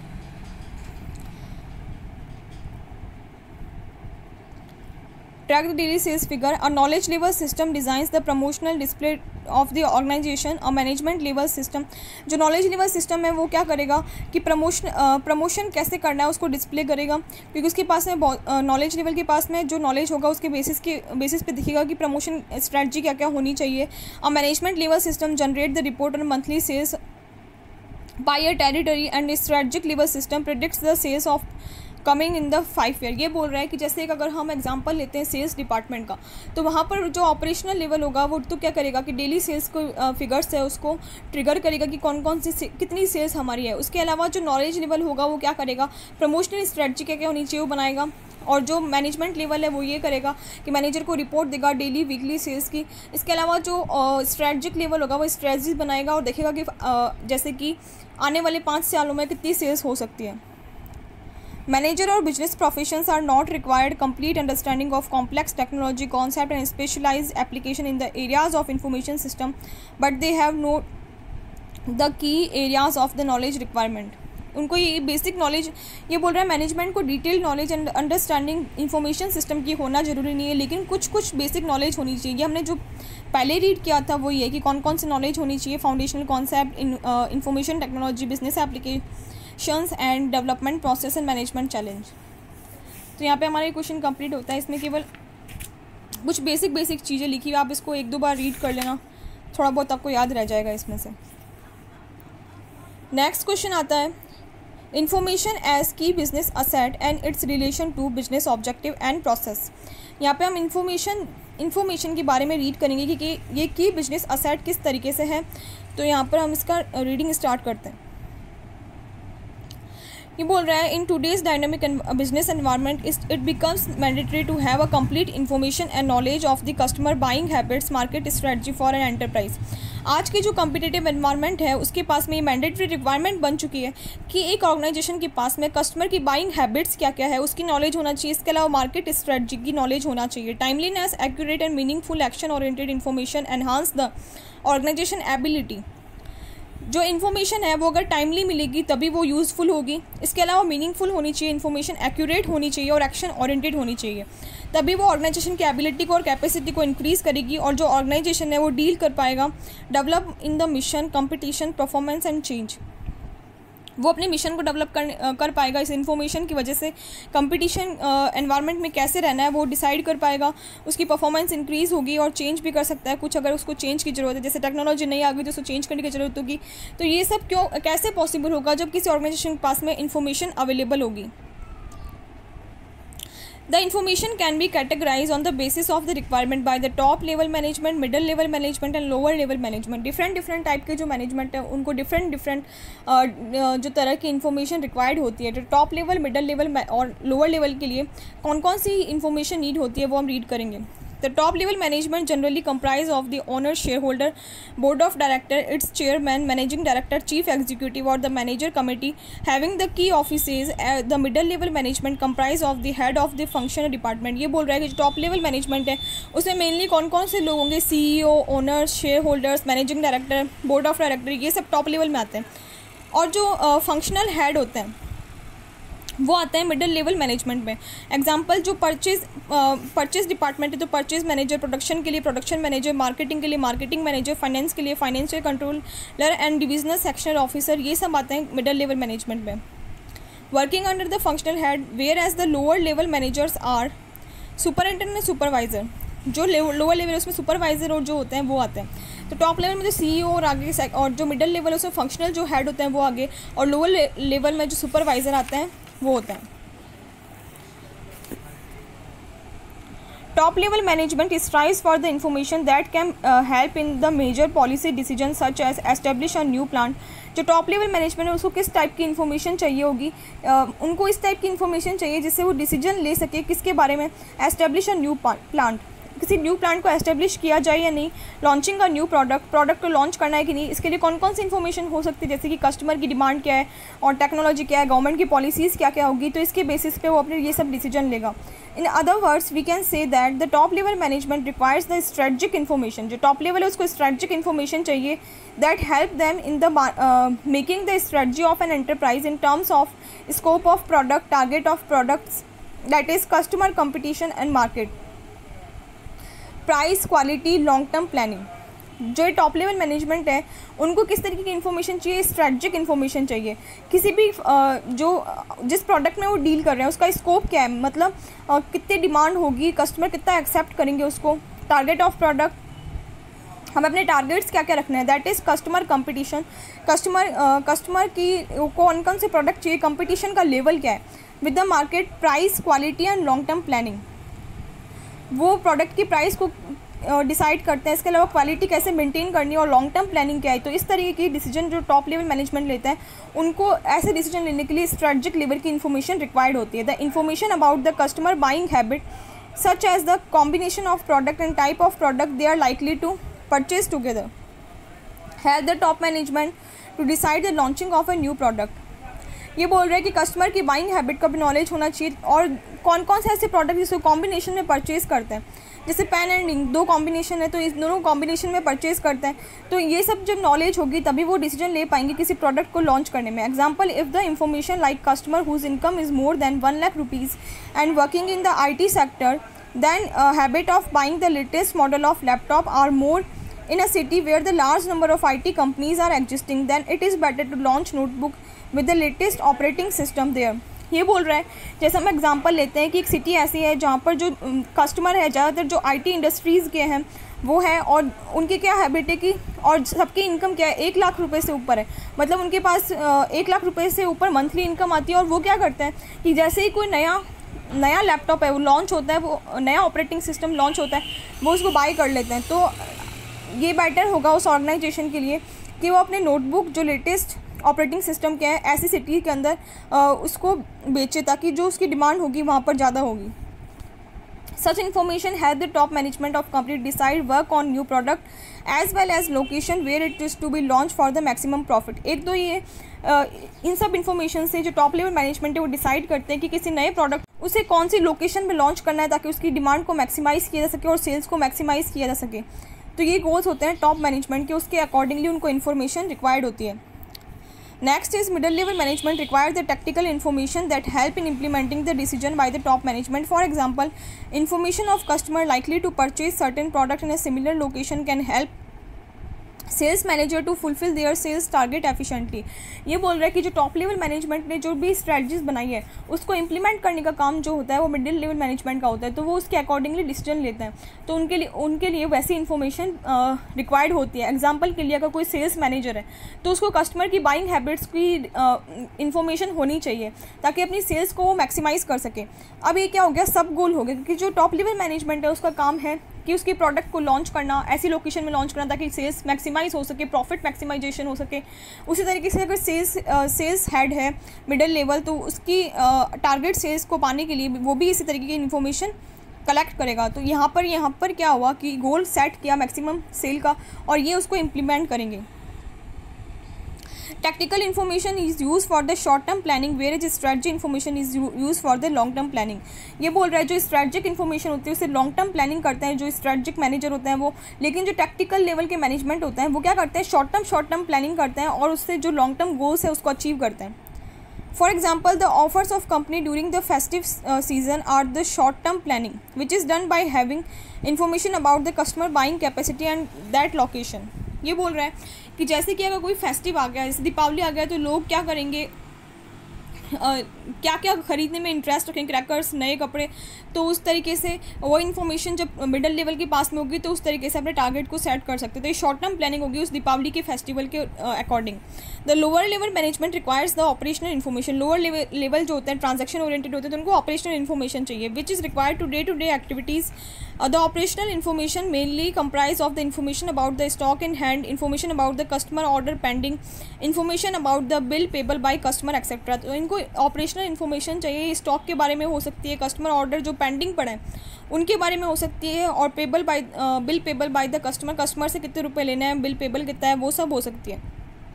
track the daily sales figure. A knowledge level system designs the promotional display of the organization. A management level system, जो knowledge level system है वो क्या करेगा कि प्रमोशन कैसे करना है उसको डिस्प्ले करेगा, क्योंकि उसके पास में नॉलेज लेवल के पास में जो नॉलेज होगा उसके बेसिस पे दिखेगा कि प्रमोशन स्ट्रैटेजी क्या क्या होनी चाहिए. A management level system generate the report on monthly sales by a territory, and strategic level system predicts the sales of coming in the 5 year. ये बोल रहा है कि जैसे एक अगर हम एग्जांपल लेते हैं सेल्स डिपार्टमेंट का, तो वहाँ पर जो ऑपरेशनल लेवल होगा वो तो क्या करेगा कि डेली सेल्स को फिगर्स है उसको ट्रिगर करेगा कि कौन कौन सी कितनी सेल्स हमारी है. उसके अलावा जो नॉलेज लेवल होगा वो क्या करेगा, प्रमोशनल स्ट्रेटजी क्या क्या होनी चाहिए वो बनाएगा. और जो मैनेजमेंट लेवल है वो ये करेगा कि मैनेजर को रिपोर्ट देगा डेली वीकली सेल्स की. इसके अलावा जो स्ट्रेटजिक लेवल होगा वो स्ट्रेटजी बनाएगा और देखेगा कि जैसे कि आने वाले 5 सालों में कितनी सेल्स हो सकती है. Manager or business professions are not required complete understanding of complex technology concept and specialized application in the areas of information system, but they have no the key areas of the knowledge requirement. उनको ये basic knowledge, ये बोल रहा है management को detail knowledge and understanding information system की होना ज़रूरी नहीं है, लेकिन कुछ बेसिक नॉलेज होनी चाहिए. हमने जो पहले रीड किया था वो ये है कि कौन कौन सी नॉलेज होनी चाहिए. Foundational concept, information technology, business applications and development process and management challenge. तो यहाँ पे हमारा ये क्वेश्चन कंप्लीट होता है. इसमें केवल कुछ बेसिक चीज़ें लिखी हुई, आप इसको 1-2 बार रीड कर लेना, थोड़ा बहुत आपको याद रह जाएगा इसमें से. नेक्स्ट क्वेश्चन आता है information as key business asset and its relation to business objective and process. यहाँ पे हम इंफॉर्मेशन के बारे में रीड करेंगे कि ये की बिजनेस असेट किस तरीके से है. तो यहाँ पर हम इसका रीडिंग स्टार्ट करते हैं. ये बोल रहा है in today's dynamic business environment it becomes mandatory to have a complete information and knowledge of the customer buying habits market strategy for an enterprise. आज की जो कम्पिटिटिव एनवायरनमेंट है उसके पास में ये मैंडेटरी रिक्वायरमेंट बन चुकी है कि एक ऑर्गेनाइजेशन के पास में कस्टमर की बाइंग हैबिट्स क्या क्या है उसकी नॉलेज होना चाहिए. इसके अलावा मार्केट स्ट्रेटजी की नॉलेज होना चाहिए. Timeliness, accurate and meaningful action oriented information enhance the organisation ability. जो इन्फॉर्मेशन है वो अगर टाइमली मिलेगी तभी वो यूज़फुल होगी. इसके अलावा मीनिंगफुल होनी चाहिए, इन्फॉर्मेशन एक्यूरेट होनी चाहिए और एक्शन ओरिएंटेड होनी चाहिए. तभी वो ऑर्गेनाइजेशन की एबिलिटी को और कैपेसिटी को इंक्रीज़ करेगी और जो ऑर्गेनाइजेशन है वो डील कर पाएगा develop in the mission, competition, performance and change. वो अपने मिशन को डेवलप कर पाएगा. इस इन्फॉर्मेशन की वजह से कंपटीशन एनवायरनमेंट में कैसे रहना है वो डिसाइड कर पाएगा. उसकी परफॉर्मेंस इंक्रीज़ होगी और चेंज भी कर सकता है कुछ, अगर उसको चेंज की ज़रूरत है. जैसे टेक्नोलॉजी नहीं आ गई तो उसको चेंज करने की ज़रूरत होगी. तो ये सब कैसे पॉसिबल होगा जब किसी ऑर्गेनाइजेशन के पास में इन्फॉर्मेशन अवेलेबल होगी. The information can be categorized on the basis of the requirement by the top level management, middle level management and lower level management. different type के जो मैनेजमेंट है उनको different जो तरह की इन्फॉर्मेशन रिक्वायर्ड होती है. तो टॉप लेवल, मिडल लेवल और लोअर लेवल के लिए कौन कौन सी इन्फॉर्मेशन नीड होती है वो हम रीड करेंगे. The top level management generally comprise of the owner, shareholder, board of director, its chairman, managing director, chief executive or the manager committee having the key offices. The middle level management comprise of the head of the functional department. ये बोल रहा है कि जो top level management है उसमें mainly कौन कौन से लोग होंगे, CEO, owners, shareholders, managing director, board of director, ये सब टॉप लेवल में आते हैं. और जो फंक्शनल हेड होते हैं वो आते हैं मिडिल लेवल मैनेजमेंट में. एग्जांपल जो परचेज डिपार्टमेंट है तो परचेज मैनेजर, प्रोडक्शन के लिए प्रोडक्शन मैनेजर, मार्केटिंग के लिए मार्केटिंग मैनेजर, फाइनेंस के लिए financial controller and divisional sectional officer, ये सब आते हैं मिडिल लेवल मैनेजमेंट में. Working under the functional head whereas the lower level managers are superintendent and supervisor. जो लोअर लेवल है उसमें सुपरवाइजर और जो होते हैं वो आते हैं. तो टॉप लेवल में जो CEO और आगे और जो मिडिल लेवल है उसमें फंक्शनल जो हेड होते हैं वो आगे, और लोअर लेवल में जो सुपरवाइजर आते हैं वो होता है. Top level management strives for the information that can help in the major policy decision such as establish a new plant. जो टॉप लेवल मैनेजमेंट है उसको किस टाइप की इन्फॉर्मेशन चाहिए होगी, उनको इस टाइप की इन्फॉर्मेशन चाहिए जिससे वो डिसीजन ले सके किसके बारे में, एस्टेब्लिश अ न्यू प्लांट. किसी न्यू प्लांट को एस्टेब्लिश किया जाए या नहीं, लॉन्चिंग अ न्यू प्रोडक्ट को लॉन्च करना है कि नहीं, इसके लिए कौन कौन सी इन्फॉर्मेशन हो सकती है, जैसे कि कस्टमर की डिमांड क्या है और टेक्नोलॉजी क्या है, गवर्नमेंट की पॉलिसीज़ क्या क्या होगी, तो इसके बेसिस पे वो अपने ये सब डिसीजन लेगा। In other words we can say that the top level management requires the strategic information, जो टॉप लेवल है उसको स्ट्रेटजिक इन्फॉर्मेशन चाहिए that help them in the making the strategy of an enterprise in terms of scope of product, target of products, that is customer, competition and market, price, quality, long term planning. जो top level management है उनको किस तरीके की information चाहिए, strategic information चाहिए। किसी भी जिस प्रोडक्ट में वो डील कर रहे हैं उसका स्कोप क्या है, मतलब कितनी डिमांड होगी, कस्टमर कितना एक्सेप्ट करेंगे उसको, टारगेट ऑफ प्रोडक्ट, हमें अपने टारगेट्स क्या क्या रखना है, that is customer, competition, customer की कौन कौन से प्रोडक्ट चाहिए, कंपटीशन का लेवल क्या है with the market, price, quality and long term planning, वो प्रोडक्ट की प्राइस को डिसाइड करते हैं, इसके अलावा क्वालिटी कैसे मेंटेन करनी है और लॉन्ग टर्म प्लानिंग क्या है। तो इस तरीके की डिसीजन जो टॉप लेवल मैनेजमेंट लेते हैं उनको ऐसे डिसीजन लेने के लिए स्ट्रेटजिक लेवल की इन्फॉर्मेशन रिक्वायर्ड होती है। The information about the customer buying habit such as the combination of product and type of product they are likely to purchase together help the top management to decide the launching of a new product. ये बोल रहे हैं कि customer की buying habit का भी knowledge होना चाहिए और कौन कौन से ऐसे प्रोडक्ट जिसको कॉम्बिनेशन में परचेज करते हैं, जैसे पेन एंड इंक, दो कॉम्बिनेशन है तो इस दोनों कॉम्बिनेशन में परचेज करते हैं। तो ये सब जब नॉलेज होगी तभी वो डिसीजन ले पाएंगे किसी प्रोडक्ट को लॉन्च करने में। Example, if the information like customer whose income is more than 1 lakh rupees and working in the IT sector, then habit of buying the latest model of laptop are more in a city where the large number of IT companies are existing, then it is better to launch notebook with the latest operating system there। ये बोल रहा है, जैसे हम example लेते हैं कि एक सिटी ऐसी है जहाँ पर जो कस्टमर है ज़्यादातर जो IT इंडस्ट्रीज़ के हैं वो है, और उनकी क्या हैबिट है कि और सबकी इनकम क्या है 1 लाख रुपए से ऊपर है, मतलब उनके पास 1 लाख रुपए से ऊपर मंथली इनकम आती है। और वो क्या करते हैं कि जैसे ही कोई नया लैपटॉप है वो लॉन्च होता है, वो नया ऑपरेटिंग सिस्टम लॉन्च होता है, वो उसको बाय कर लेते हैं। तो ये बेटर होगा उस ऑर्गेनाइजेशन के लिए कि वो अपने नोटबुक जो लेटेस्ट ऑपरेटिंग सिस्टम क्या है ऐसी सिटी के अंदर उसको बेचे, ताकि जो उसकी डिमांड होगी वहाँ पर ज़्यादा होगी। Such information help the top management of company decide work on new product as well as location where it is to be launched for the maximum profit। एक तो ये इन सब इन्फॉर्मेशन से जो टॉप लेवल मैनेजमेंट है वो decide करते हैं कि किसी नए प्रोडक्ट उसे कौन सी लोकेशन पे लॉन्च करना है ताकि उसकी डिमांड को मैक्सिमाइज़ किया जा सके और सेल्स को मैक्सिमाइज़ किया जा सके। तो ये गोल्स होते हैं टॉप मैनेजमेंट के, उसके अकॉर्डिंगली उनको इन्फॉर्मेशन रिक्वायर्ड होती है। Next is middle level management requires the tactical information that help in implementing the decision by the top management. For example, information of customer likely to purchase certain product in a similar location can help sales manager to fulfil their sales target efficiently. ये बोल रहा है कि जो top level management ने जो भी strategies बनाई है उसको इम्प्लीमेंट करने का काम जो होता है वो मिडिल लेवल मैनेजमेंट का होता है, तो वो उसके अकॉर्डिंगली डिसीजन लेते हैं। तो उनके लिए वैसी इन्फॉर्मेशन रिक्वायर्ड होती है। एग्जांपल के लिए अगर कोई सेल्स मैनेजर है तो उसको कस्टमर की बाइंग हैबिट्स की इन्फॉर्मेशन होनी चाहिए ताकि अपनी सेल्स को वो मैक्सिमाइज़ कर सके। अब ये क्या हो गया, सब गोल हो गया, क्योंकि जो टॉप लेवल मैनेजमेंट है उसका काम है कि उसकी प्रोडक्ट को लॉन्च करना, ऐसी लोकेशन में लॉन्च करना ताकि सेल्स मैक्सिमाइज हो सके, प्रॉफिट मैक्सिमाइजेशन हो सके। उसी तरीके से अगर सेल्स हेड है मिडिल लेवल तो उसकी टारगेट सेल्स को पाने के लिए वो भी इसी तरीके की इन्फॉर्मेशन कलेक्ट करेगा। तो यहाँ पर क्या हुआ कि गोल सेट किया मैक्सिमम सेल का और ये उसको इम्प्लीमेंट करेंगे। Tactical information is used for the short term planning whereas strategy information is used for the long term planning। ये बोल रहा है जो स्ट्रेटजिक इन्फॉर्मेशन होती है उसे लॉन्ग टर्म प्लानिंग करते हैं जो स्ट्रेटजिक मैनेजर होते हैं वो, लेकिन जो टैक्टिकल लेवल के मैनेजमेंट होते हैं वो क्या करते हैं, शॉर्ट टर्म प्लानिंग करते हैं और उससे जो लॉन्ग टर्म गोल्स है उसको अचीव करते हैं। For example, the offers of company during the festive season are the short term planning which is done by having information about the customer buying capacity and that location। ये बोल रहा है कि जैसे कि अगर कोई फेस्टिव आ गया, जैसे दीपावली आ गया, तो लोग क्या करेंगे, क्या क्या ख़रीदने में इंटरेस्ट रखें, क्रैकर्स, नए कपड़े, तो उस तरीके से वो इन्फॉर्मेशन जब मिडिल लेवल के पास में होगी तो उस तरीके से अपने टारगेट को सेट कर सकते हैं। तो ये शॉर्ट टर्म प्लानिंग होगी उस दीपावली के फेस्टिवल के according. The lower level management requires the operational information. Lower level जो होते हैं ट्रांजैक्शन ओरिएंटेड होते हैं तो उनको ऑपरेशनल इन्फॉर्मेशन चाहिए which is required to day activities. The operational information mainly comprise of the information about the stock in hand, information about the customer order pending, information about the bill payable by customer etc। तो इनको उनको operational information चाहिए, stock के बारे में हो सकती है, कस्टमर ऑर्डर जो पेंडिंग पड़े हैं उनके बारे में हो सकती है, और bill payable by the customer से कितने रुपए लेना है, बिल पेबल कितना है, वो सब हो सकती है।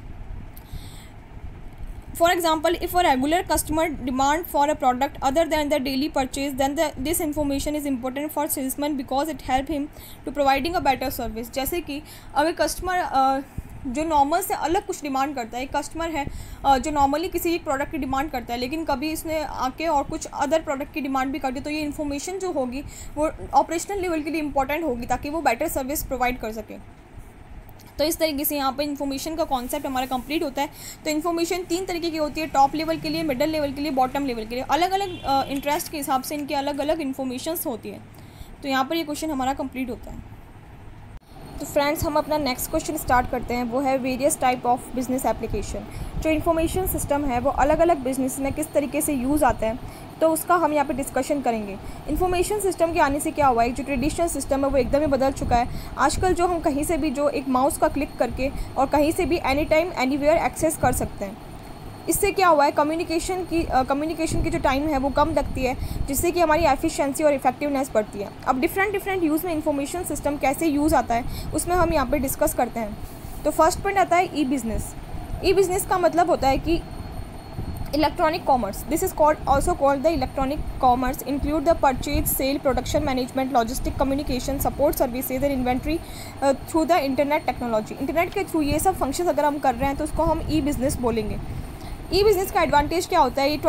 For example, if a regular customer demand for a product other than the daily purchase, then this information is important for salesman because it help him to providing a better service। जैसे कि अगर customer जो normal से अलग कुछ demand करता है, एक कस्टमर है जो नॉर्मली किसी एक प्रोडक्ट की डिमांड करता है, लेकिन कभी इसने आके और कुछ अदर प्रोडक्ट की डिमांड भी कर दी, तो ये इन्फॉर्मेशन जो होगी वो ऑपरेशनल लेवल के लिए इंपॉर्टेंट होगी ताकि वो बेटर सर्विस प्रोवाइड कर सके। तो इस तरीके से यहाँ पर इन्फॉर्मेशन का कॉन्सेप्ट हमारा कंप्लीट होता है। तो इन्फॉर्मेशन 3 तरीके की होती है, टॉप लेवल के लिए, मिडल लेवल के लिए, बॉटम लेवल के लिए। अलग अलग इंटरेस्ट के हिसाब से इनकी अलग अलग इन्फॉर्मेशंस होती है। तो यहाँ पर ये क्वेश्चन हमारा कंप्लीट होता है। तो फ्रेंड्स, हम अपना नेक्स्ट क्वेश्चन स्टार्ट करते हैं, वो है various type of business application. जो इन्फॉर्मेशन सिस्टम है वो अलग अलग बिजनेस में किस तरीके से यूज़ आता है, तो उसका हम यहाँ पे डिस्कशन करेंगे। इन्फॉर्मेशन सिस्टम के आने से क्या हुआ है, जो ट्रेडिशनल सिस्टम है वो एकदम ही बदल चुका है। आजकल जो हम कहीं से भी जो एक माउस का क्लिक करके और कहीं से भी एनी टाइम एनीवेयर एक्सेस कर सकते हैं। इससे क्या हुआ है, कम्युनिकेशन की जो टाइम है वो कम लगती है, जिससे कि हमारी एफिशिएंसी और इफेक्टिवनेस बढ़ती है। अब डिफरेंट यूज़ में इन्फॉर्मेशन सिस्टम कैसे यूज़ आता है उसमें हम यहाँ पे डिस्कस करते हैं। तो फर्स्ट पॉइंट आता है ई बिज़नेस। ई बिज़नेस का मतलब होता है कि electronic commerce. This is also called the electronic commerce include the purchase, sale, production, management, logistic, communication, support services and inventory through the internet technology. Internet के थ्रू ये सब फंक्शन अगर हम कर रहे हैं तो उसको हम ई बिज़नेस बोलेंगे। ई बिज़नेस का एडवांटेज क्या होता है, ये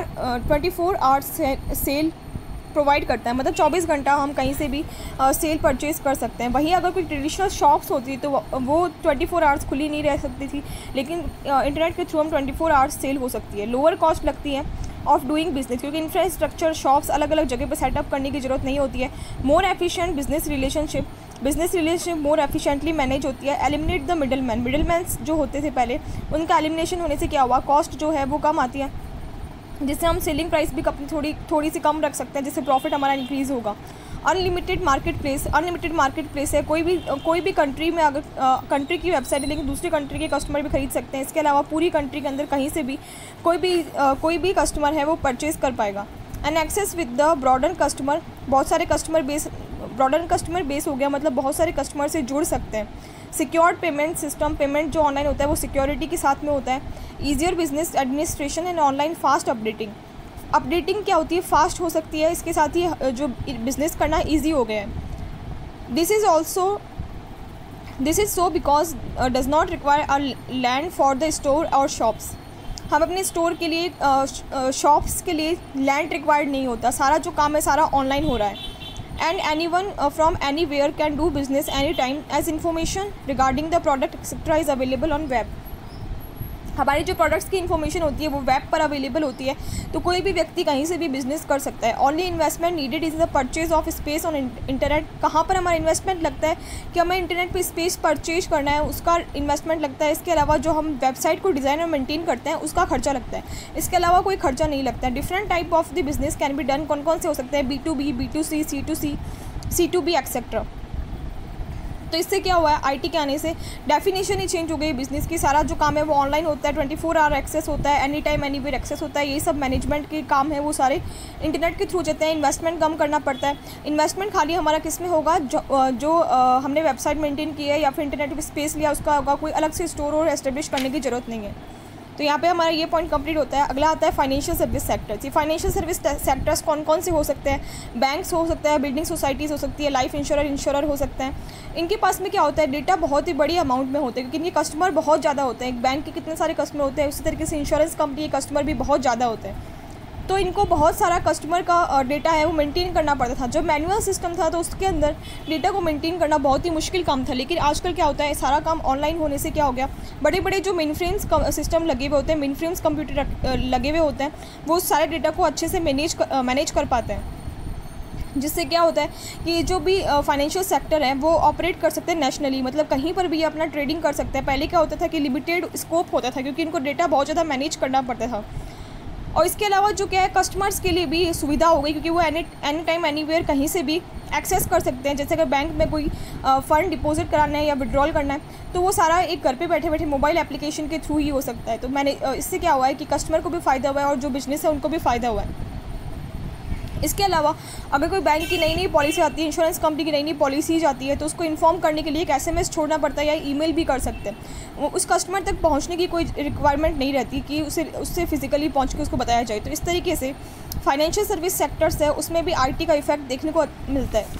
24 आवर्स सेल प्रोवाइड करता है, मतलब 24 घंटा हम कहीं से भी सेल परचेज़ कर सकते हैं। वहीं अगर कोई ट्रेडिशनल शॉप्स होती तो वो 24 आवर्स खुली नहीं रह सकती थी, लेकिन इंटरनेट के थ्रू हम 24 आवर्स सेल हो सकती है। लोअर कॉस्ट लगती है ऑफ डूइंग बिजनेस, क्योंकि इंफ्रास्ट्रक्चर, शॉप्स अलग अलग जगह पर सेटअप करने की ज़रूरत नहीं होती है। More efficient business relationship more efficiently manage होती है। एलिमिनेट द मिडलमैन जो होते थे पहले, उनका एलिमिनेशन होने से क्या हुआ, कॉस्ट जो है वो कम आती है, जिससे हम सेलिंग प्राइस भी अपनी थोड़ी सी कम रख सकते हैं, जिससे प्रॉफिट हमारा इंक्रीज़ होगा। अनलिमिटेड मार्केट प्लेस है, कोई भी कंट्री में अगर कंट्री की वेबसाइट है लेकिन दूसरी कंट्री के कस्टमर भी खरीद सकते हैं। इसके अलावा पूरी कंट्री के अंदर कहीं से भी कोई भी कस्टमर है वो परचेज़ कर पाएगा। And access with the broader customer, बहुत सारे ब्रॉडर कस्टमर बेस हो गया, मतलब बहुत सारे कस्टमर से जुड़ सकते हैं। सिक्योर्ड पेमेंट सिस्टम, पेमेंट जो ऑनलाइन होता है वो सिक्योरिटी के साथ में होता है। Easier business administration and online fast updating क्या होती है, फास्ट हो सकती है, इसके साथ ही जो बिज़नेस करना ईजी हो गया है। This is so because does not require a land for the store और शॉप्स। हम अपने स्टोर के लिए, शॉप्स के लिए लैंड रिक्वायर्ड नहीं होता, सारा जो काम है सारा ऑनलाइन हो रहा है। And anyone from anywhere can do business anytime as information regarding the product etc is available on web। हमारी जो प्रोडक्ट्स की इन्फॉर्मेशन होती है वो वेब पर अवेलेबल होती है, तो कोई भी व्यक्ति कहीं से भी बिजनेस कर सकता है। Only investment needed is the purchase of space on internet. कहाँ पर हमारा इन्वेस्टमेंट लगता है कि हमें इंटरनेट पे स्पेस परचेज करना है, उसका इन्वेस्टमेंट लगता है। इसके अलावा जो हम वेबसाइट को डिज़ाइन और मेंटेन करते हैं उसका खर्चा लगता है, इसके अलावा कोई खर्चा नहीं लगता है। Different type of the business can be done, कौन कौन से हो सकते हैं, B2B, B2C, C2C, C2B etcetera. तो इससे क्या हुआ है, आईटी के आने से डेफिनेशन ही चेंज हो गई बिज़नेस की। सारा जो काम है वो ऑनलाइन होता है, 24 आवर एक्सेस होता है, एनी टाइम एनीवेयर एक्सेस होता है। ये सब मैनेजमेंट के काम है वो सारे इंटरनेट के थ्रू जाते हैं। इन्वेस्टमेंट कम करना पड़ता है। इन्वेस्टमेंट खाली हमारा किस में होगा, जो हमने वेबसाइट मेंटेन की है या फिर इंटरनेट पर स्पेस लिया उसका होगा, कोई अलग से स्टोर और एस्टेब्लिश करने की ज़रूरत नहीं है। तो यहाँ पे हमारा ये पॉइंट कंप्लीट होता है। अगला आता है फाइनेंशियल सर्विस सेक्टर्स। ये फाइनेंशियल सर्विस सेक्टर्स कौन कौन से हो सकते हैं, बैंक्स हो सकता है, बिल्डिंग सोसाइटीज़ हो सकती है, लाइफ इंश्योरर हो सकते हैं। इनके पास में क्या होता है, डेटा बहुत ही बड़ी अमाउंट में होते हैं, क्योंकि इनके कस्टमर बहुत ज़्यादा होते हैं। एक बैंक के कितने सारे कस्टमर होते हैं, उसी तरीके से इंश्योरेंस कंपनी के कस्टमर भी बहुत ज़्यादा होते हैं। तो इनको बहुत सारा कस्टमर का डेटा है वो मेंटेन करना पड़ता था। जब मैनुअल सिस्टम था तो उसके अंदर डेटा को मेंटेन करना बहुत ही मुश्किल काम था, लेकिन आजकल क्या होता है, सारा काम ऑनलाइन होने से क्या हो गया, बड़े बड़े जो मेनफ्रेम्स सिस्टम लगे हुए होते हैं, मेनफ्रेम्स कंप्यूटर लगे हुए होते हैं, वो सारे डेटा को अच्छे से मैनेज कर पाते हैं। जिससे क्या होता है कि जो भी फाइनेंशियल सेक्टर है वो ऑपरेट कर सकते हैं नेशनली, मतलब कहीं पर भी अपना ट्रेडिंग कर सकते हैं। पहले क्या होता था कि लिमिटेड स्कोप होता था, क्योंकि इनको डेटा बहुत ज़्यादा मैनेज करना पड़ता था। और इसके अलावा जो क्या है, कस्टमर्स के लिए भी सुविधा हो गई, क्योंकि वो एनी टाइम एनीवेयर कहीं से भी एक्सेस कर सकते हैं। जैसे अगर बैंक में कोई फ़ंड डिपॉजिट कराना है या विड्रॉल करना है तो वो सारा एक घर पे बैठे बैठे मोबाइल एप्लीकेशन के थ्रू ही हो सकता है। तो मैंने इससे क्या हुआ है कि कस्टमर को भी फ़ायदा हुआ है और जो बिज़नेस है उनको भी फ़ायदा हुआ है। इसके अलावा अगर कोई बैंक की नई नई पॉलिसी आती है, इंश्योरेंस कंपनी की नई नई पॉलिसीज आती है, तो उसको इन्फॉर्म करने के लिए एक SMS छोड़ना पड़ता है या ईमेल भी कर सकते हैं। उस कस्टमर तक पहुंचने की कोई रिक्वायरमेंट नहीं रहती कि उससे फिजिकली पहुंच के उसको बताया जाए। तो इस तरीके से फाइनेंशियल सर्विस सेक्टर्स है उसमें भी IT का इफेक्ट देखने को मिलता है।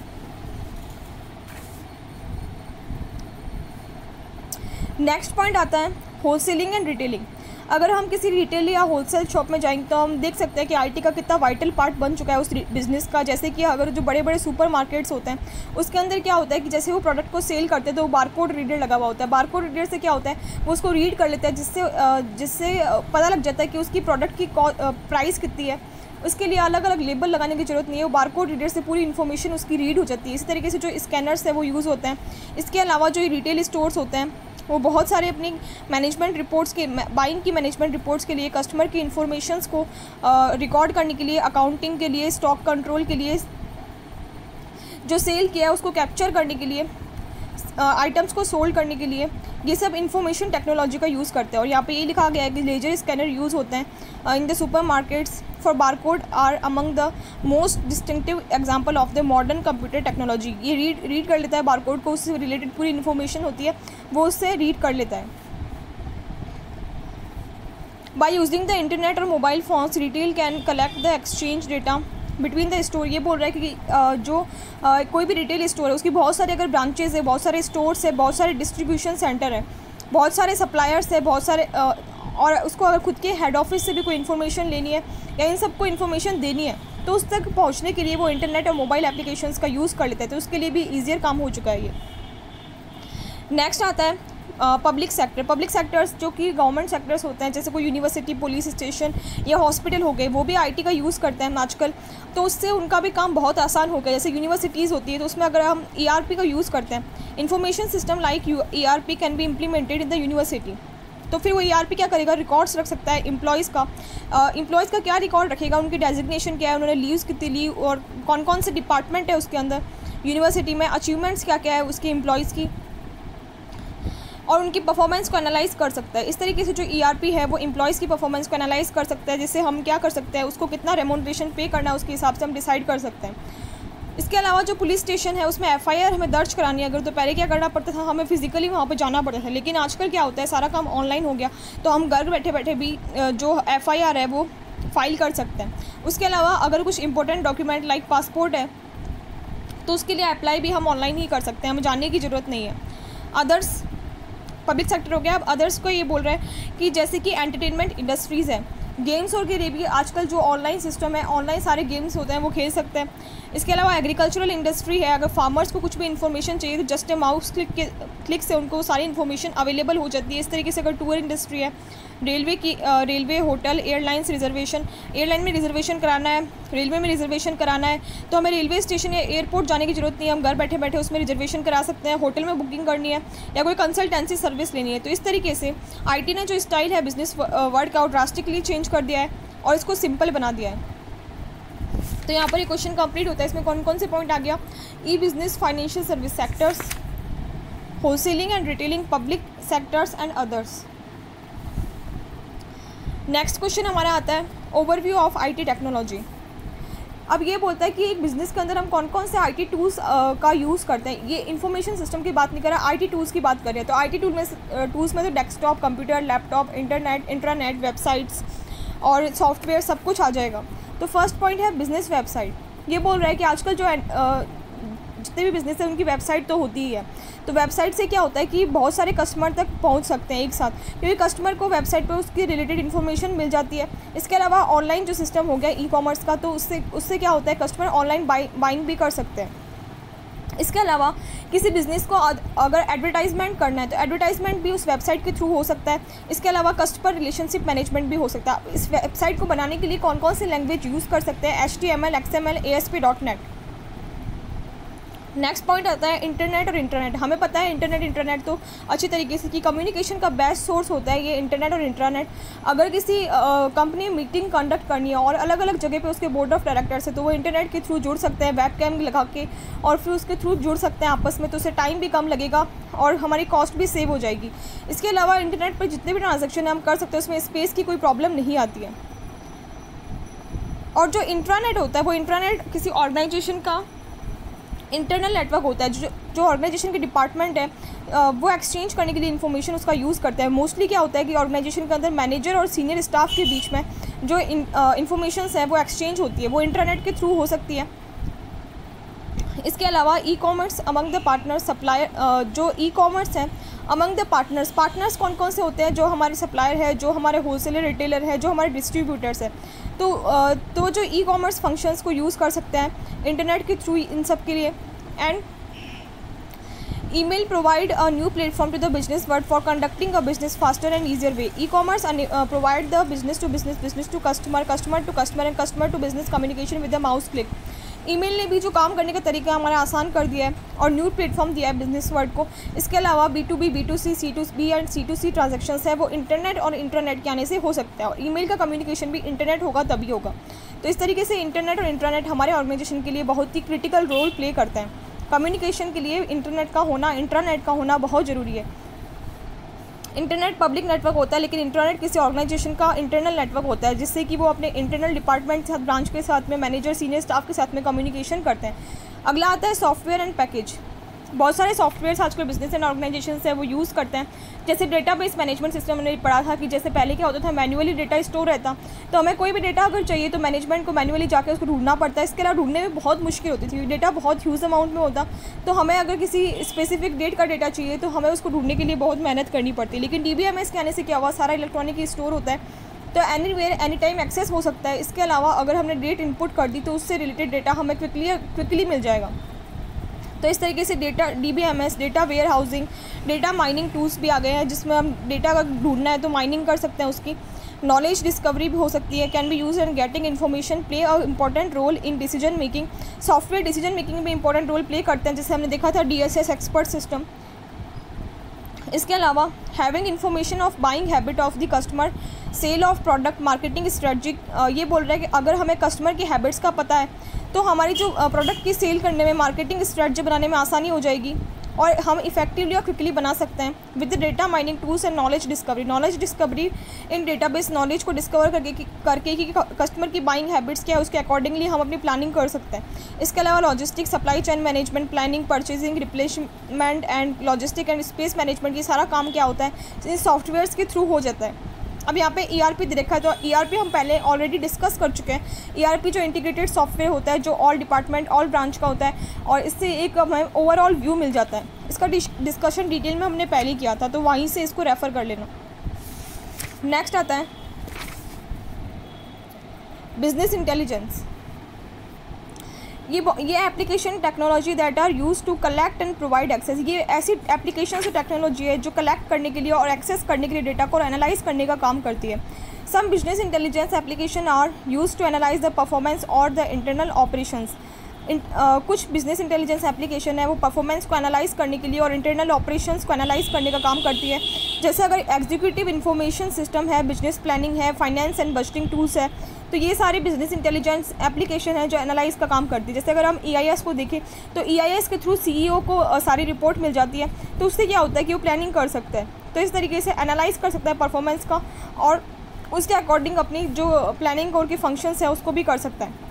नेक्स्ट पॉइंट आता है होलसेलिंग एंड रिटेलिंग। अगर हम किसी रिटेल या होलसेल शॉप में जाएंगे तो हम देख सकते हैं कि IT का कितना वाइटल पार्ट बन चुका है उस बिज़नेस का। जैसे कि अगर जो बड़े बड़े सुपर मार्केट्स होते हैं उसके अंदर क्या होता है कि जैसे वो प्रोडक्ट को सेल करते हैं तो बारकोड रीडर लगा हुआ होता है। बारकोड रीडर से क्या होता है वो उसको रीड कर लेता है जिससे पता लग जाता है कि उसकी प्रोडक्ट की प्राइस कितनी है। उसके लिए अलग अलग लेबल लगाने की ज़रूरत नहीं है, वो बारकोड रीडर से पूरी इन्फॉर्मेशन उसकी रीड हो जाती है। इसी तरीके से जो स्कैनर्स है वो यूज़ होते हैं। इसके अलावा जो रिटेल स्टोर्स होते हैं वो बहुत सारे अपनी मैनेजमेंट रिपोर्ट्स के बाइंग की मैनेजमेंट रिपोर्ट्स के लिए, कस्टमर की इन्फॉर्मेशंस को रिकॉर्ड करने के लिए, अकाउंटिंग के लिए, स्टॉक कंट्रोल के लिए, जो सेल किया है उसको कैप्चर करने के लिए, आइटम्स को सोल्ड करने के लिए, ये सब इंफॉर्मेशन टेक्नोलॉजी का यूज़ करते हैं। और यहाँ पे ये लिखा गया है कि लेजर स्कैनर यूज़ होते हैं in the supermarkets for barcode are among the most distinctive example of the modern computer technology. ये रीड कर लेता है बारकोड को, उससे रिलेटेड पूरी इन्फॉर्मेशन होती है वो उससे रीड कर लेता है। बाय यूजिंग द इंटरनेट और mobile phones retail can collect the exchange data between the store. ये बोल रहा है कि कोई भी रिटेल स्टोर है उसकी बहुत सारे अगर ब्रांचेज है, बहुत सारे स्टोर्स है, बहुत सारे डिस्ट्रीब्यूशन सेंटर है, बहुत सारे सप्लायर्स है, बहुत सारे और उसको अगर खुद के हेड ऑफिस से भी कोई इन्फॉर्मेशन लेनी है या इन सबको इन्फॉर्मेशन देनी है तो उस तक पहुंचने के लिए वो इंटरनेट और मोबाइल एप्लीकेशंस का यूज़ कर लेता है। तो उसके लिए भी ईजियर काम हो चुका है ये। नेक्स्ट आता है पब्लिक सेक्टर। पब्लिक सेक्टर्स जो कि गवर्नमेंट सेक्टर्स होते हैं, जैसे कोई यूनिवर्सिटी, पुलिस स्टेशन या हॉस्पिटल हो गए, वो भी IT का यूज़ करते हैं आजकल। तो उससे उनका भी काम बहुत आसान हो गया। जैसे यूनिवर्सिटीज़ होती है तो उसमें अगर हम ERP का यूज़ करते हैं, information system like ERP can be implemented in the university. तो फिर वो ERP क्या करेगा, रिकॉर्ड्स रख सकता है एम्प्लॉयज़ का क्या रिकॉर्ड रखेगा, उनकी डेजिग्नेशन क्या है, उन्होंने लीव्स कितनी ली और कौन कौन से डिपार्टमेंट है उसके अंदर यूनिवर्सिटी में, अचीवमेंट्स क्या क्या है उसके एम्प्लॉयज़ की, और उनकी परफॉर्मेंस को एनालाइज़ कर सकता है। इस तरीके से जो ERP है वो एम्प्लॉयज़ की परफॉर्मेंस को एनालाइज़ कर सकता है, जिससे हम क्या कर सकते हैं, उसको कितना रेमोनरेशन पे करना है उसके हिसाब से हम डिसाइड कर सकते हैं। इसके अलावा जो पुलिस स्टेशन है उसमें FIR हमें दर्ज करानी है। अगर तो पहले क्या करना पड़ता था, हमें फिजिकली वहाँ पे जाना पड़ता था, लेकिन आजकल क्या होता है सारा काम ऑनलाइन हो गया, तो हम घर बैठे बैठे भी जो FIR है वो फाइल कर सकते हैं। उसके अलावा अगर कुछ इंपॉर्टेंट डॉक्यूमेंट लाइक पासपोर्ट है तो उसके लिए अप्लाई भी हम ऑनलाइन ही कर सकते हैं, हमें जाने की ज़रूरत नहीं है। अदर्स पब्लिक सेक्टर हो गया। अब अदर्स को ये बोल रहे हैं कि जैसे कि एंटरटेनमेंट इंडस्ट्रीज़ है, गेम्स और के लिए भी आजकल जो ऑनलाइन सिस्टम है, ऑनलाइन सारे गेम्स होते हैं वो खेल सकते हैं। इसके अलावा एग्रीकल्चरल इंडस्ट्री है, अगर फार्मर्स को कुछ भी इन्फॉर्मेशन चाहिए तो जस्ट ए माउस क्लिक से उनको सारी इन्फॉर्मेशन अवेलेबल हो जाती है। इस तरीके से अगर टूर इंडस्ट्री है, railway, hotel, airlines reservation, airline में रिजर्वेशन कराना है, रेलवे में रिजर्वेशन कराना है तो हमें रेलवे स्टेशन या एयरपोर्ट जाने की ज़रूरत नहीं है, हम घर बैठे बैठे उसमें रिजर्वेशन करा सकते हैं। होटल में बुकिंग करनी है या कोई कंसल्टेंसी सर्विस लेनी है। तो इस तरीके से IT ने जो स्टाइल है बिजनेस वर्ल्ड का ड्रास्टिकली चेंज कर दिया है और इसको सिंपल बना दिया है। तो यहाँ पर ये क्वेश्चन कंप्लीट होता है। इसमें कौन कौन से पॉइंट आ गया, e-business, financial service sectors, wholesaling and retailing, public sectors and others. Next question हमारा आता है ओवरव्यू ऑफ IT टेक्नोलॉजी। अब ये बोलता है कि एक बिज़नेस के अंदर हम कौन कौन से IT टूल्स का यूज़ करते हैं। ये इन्फॉर्मेशन सिस्टम की बात नहीं कर रहा, IT टूल्स की बात कर रहे हैं। तो IT टूल्स में तो desktop, computer, laptop, internet, intranet, websites और सॉफ्टवेयर सब कुछ आ जाएगा। तो फर्स्ट पॉइंट है बिज़नेस वेबसाइट। ये बोल रहा है कि आजकल जो जितने भी बिज़नेस है उनकी वेबसाइट तो होती ही है। तो वेबसाइट से क्या होता है कि बहुत सारे कस्टमर तक पहुंच सकते हैं एक साथ, क्योंकि कस्टमर को वेबसाइट पर उसकी रिलेटेड इन्फॉर्मेशन मिल जाती है। इसके अलावा ऑनलाइन जो सिस्टम हो गया ई-कॉमर्स का, तो उससे क्या होता है कस्टमर ऑनलाइन बाइंग भी कर सकते हैं। इसके अलावा किसी बिज़नेस को अगर एडवर्टाइजमेंट करना है तो एडवर्टाइजमेंट भी उस वेबसाइट के थ्रू हो सकता है। इसके अलावा कस्टमर रिलेशनशिप मैनेजमेंट भी हो सकता है। इस वेबसाइट को बनाने के लिए कौन कौन से लैंग्वेज यूज़ कर सकते हैं, HTML, XML, ASP.NET। Next point आता है इंटरनेट और इंटरनेट। हमें पता है इंटरनेट तो अच्छी तरीके से कि कम्युनिकेशन का बेस्ट सोर्स होता है ये इंटरनेट और इंटरनेट। अगर किसी कंपनी मीटिंग कंडक्ट करनी है और अलग अलग जगह पे उसके बोर्ड ऑफ डायरेक्टर्स है तो वो इंटरनेट के थ्रू जुड़ सकते हैं, वेब कैम लगा के, और फिर उसके थ्रू जुड़ सकते हैं आपस में, तो उससे टाइम भी कम लगेगा और हमारी कॉस्ट भी सेव हो जाएगी। इसके अलावा इंटरनेट पर जितने भी ट्रांजेक्शन हम कर सकते हैं उसमें स्पेस की कोई प्रॉब्लम नहीं आती है। और जो इंट्रानेट होता है वो इंट्रानेट किसी ऑर्गेनाइजेशन का इंटरनल नेटवर्क होता है। जो ऑर्गेनाइजेशन के डिपार्टमेंट है वो एक्सचेंज करने के लिए इन्फॉर्मेशन उसका यूज़ करते हैं। मोस्टली क्या होता है कि ऑर्गेनाइजेशन के अंदर मैनेजर और सीनियर स्टाफ के बीच में जो इन्फॉर्मेशंस है वो एक्सचेंज होती है, वो इंटरनेट के थ्रू हो सकती है। इसके अलावा e commerce among the partners supplier, जो ई कॉमर्स है अमंग द पार्टनर्स कौन कौन से होते हैं, जो हमारे सप्लायर है, जो हमारे होलसेलर रिटेलर है, जो हमारे डिस्ट्रीब्यूटर्स है, तो जो ई कॉमर्स फंक्शंस को यूज़ कर सकते हैं इंटरनेट के थ्रू इन सब के लिए। And email provide a new platform to the business world for conducting a business faster and easier way. E-commerce provide the business to customer, customer to customer and customer to business communication with a mouse click. Email ने भी जो काम करने का तरीका हमारा आसान कर दिया है और न्यू प्लेटफॉर्म दिया है बिजनेस वर्ल्ड को। इसके अलावा B2B, B2C, C2B and C2C transactions है वो इंटरनेट और इंटरनेट के आने से हो सकता है, और ईमेल का कम्युनिकेशन भी इंटरनेट होगा तभी होगा। तो इस तरीके से इंटरनेट और इंटरनेट हमारे ऑर्गेनाइजेशन के लिए बहुत ही क्रिटिकल रोल प्ले करते हैं। कम्युनिकेशन के लिए इंटरनेट का होना, इंट्रानेट का होना बहुत ज़रूरी है। इंटरनेट पब्लिक नेटवर्क होता है, लेकिन इंटरनेट किसी ऑर्गेनाइजेशन का इंटरनल नेटवर्क होता है, जिससे कि वो अपने इंटरनल डिपार्टमेंट के साथ, ब्रांच के साथ में, मैनेजर, सीनियर स्टाफ के साथ में कम्युनिकेशन करते हैं। अगला आता है सॉफ्टवेयर एंड पैकेज। बहुत सारे सॉफ्टवेयर्स आजकल बिजनेस एंड ऑर्गेनाइजेशन है वो यूज़ करते हैं। जैसे डेटाबेस मैनेजमेंट सिस्टम हमने पढ़ा था कि जैसे पहले क्या होता था, मैन्युअली डेटा स्टोर रहता, तो हमें कोई भी डेटा अगर चाहिए तो मैनेजमेंट को मैन्युअली जाकर उसको ढूंढना पड़ता है। इसके अलावा ढूंढने में बहुत मुश्किल होती थी, डेटा बहुत ह्यूज अमाउंट में होता, तो हमें अगर किसी स्पेसिफिक डेट का डेटा चाहिए तो हमें उसको ढूंढने के लिए बहुत मेहनत करनी पड़ती है। लेकिन DBMS के आने से क्या हुआ, सारा इलेक्ट्रॉनिक स्टोर होता है, तो एनीवेयर एनी टाइम एक्सेस हो सकता है। इसके अलावा अगर हमने डेट इनपुट कर दी तो उससे रिलेटेड डेटा हमें क्विकली मिल जाएगा। तो इस तरीके से data DBMS, data warehousing, data mining tools भी आ गए हैं, जिसमें हम डेटा का ढूंढना है तो माइनिंग कर सकते हैं उसकी। नॉलेज डिस्कवरी भी हो सकती है, can be use and getting information, play a important role in decision making. Software decision making में इंपॉर्टेंट रोल प्ले करते हैं, जैसे हमने देखा था DSS एक्सपर्ट सिस्टम। इसके अलावा having information of buying habit of the customer, sale of product, marketing strategy. ये बोल रहा है कि अगर हमें कस्टमर की हैबिट्स का पता है तो हमारी जो प्रोडक्ट की सेल करने में, मार्केटिंग स्ट्रेटजी बनाने में आसानी हो जाएगी और हम इफेक्टिवली और क्विकली बना सकते हैं। With data mining tools and knowledge discovery in database, knowledge को डिस्कवर करके कि कस्टमर की बाइंग हैबिट्स क्या है, उसके अकॉर्डिंगली हम अपनी प्लानिंग कर सकते हैं। इसके अलावा logistic, supply chain management, planning, purchasing, replacement and logistic and space management, ये सारा काम क्या होता है, इन सॉफ्टवेयर्स के थ्रू हो जाता है। अब यहाँ पे ERP देखा है तो ERP हम पहले ऑलरेडी डिस्कस कर चुके हैं। ERP जो इंटीग्रेटेड सॉफ्टवेयर होता है, जो ऑल डिपार्टमेंट, ऑल ब्रांच का होता है, और इससे एक हमें ओवरऑल व्यू मिल जाता है। इसका डिस्कशन डिटेल में हमने पहले किया था, तो वहीं से इसको रेफ़र कर लेना। नेक्स्ट आता है बिजनेस इंटेलिजेंस। ये application technology that are use to collect and provide access. ये ऐसी एप्लीकेशन से टेक्नोलॉजी है जो कलेक्ट करने के लिए और एक्सेस करने के लिए डेटा को एनालाइज करने का काम करती है। Some business intelligence application are use to analyse the performance और द इंटरनल ऑपरेशंस। कुछ बिजनेस इंटेलिजेंस एप्लीकेशन है वो परफॉर्मेंस को एनालाइज करने के लिए और इंटरनल ऑपरेशंस को एनालाइज करने का काम करती है। जैसे अगर एग्जीक्यूटिव इंफॉर्मेशन सिस्टम है, बिजनेस प्लानिंग है, फाइनेंस एंड बजटिंग टूल्स है, तो ये सारे बिजनेस इंटेलिजेंस एप्लीकेशन है जो एनालाइज का काम करती है। जैसे अगर हम EIS को देखें तो EIS के थ्रू CEO को सारी रिपोर्ट मिल जाती है, तो उससे क्या होता है कि वो प्लानिंग कर सकते हैं, तो इस तरीके से एनालाइज कर सकता है परफॉर्मेंस का और उसके अकॉर्डिंग अपनी जो प्लानिंग और की फंक्शंस है उसको भी कर सकता है।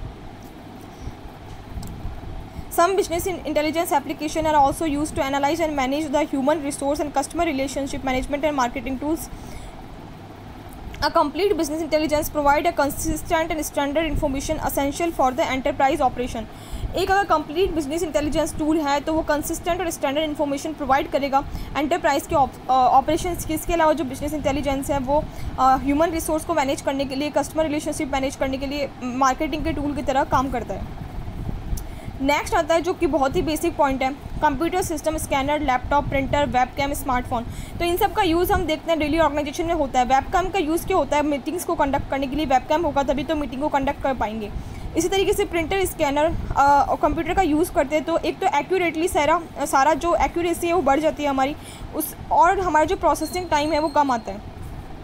Some business intelligence applications are also used to analyze and manage the human resource and customer relationship management and marketing tools. A complete business intelligence provide a consistent and standard information essential for the enterprise operation. एक अगर complete business intelligence tool है तो वो consistent और standard information provide करेगा enterprise के operations की। इसके अलावा जो बिजनेस इंटेलिजेंस है वो ह्यूमन रिसोर्स को मैनेज करने के लिए, कस्टमर रिलेशनशिप मैनेज करने के लिए मार्केटिंग के टूल की तरह काम करता है। नेक्स्ट आता है जो कि बहुत ही बेसिक पॉइंट है, computer system, scanner, laptop, printer, webcam, smartphone. तो इन सब का यूज़ हम देखते हैं डेली ऑर्गेनाइजेशन में होता है। वेबकैम का यूज़ क्या होता है, मीटिंग्स को कंडक्ट करने के लिए वेबकैम होगा तभी तो मीटिंग को कंडक्ट कर पाएंगे। इसी तरीके से प्रिंटर, स्कैनर और कंप्यूटर का यूज़ करते हैं तो एक तो एक्यूरेटली सारा जो एक्यूरेसी है वो बढ़ जाती है हमारी, और हमारा जो प्रोसेसिंग टाइम है वो कम आता है।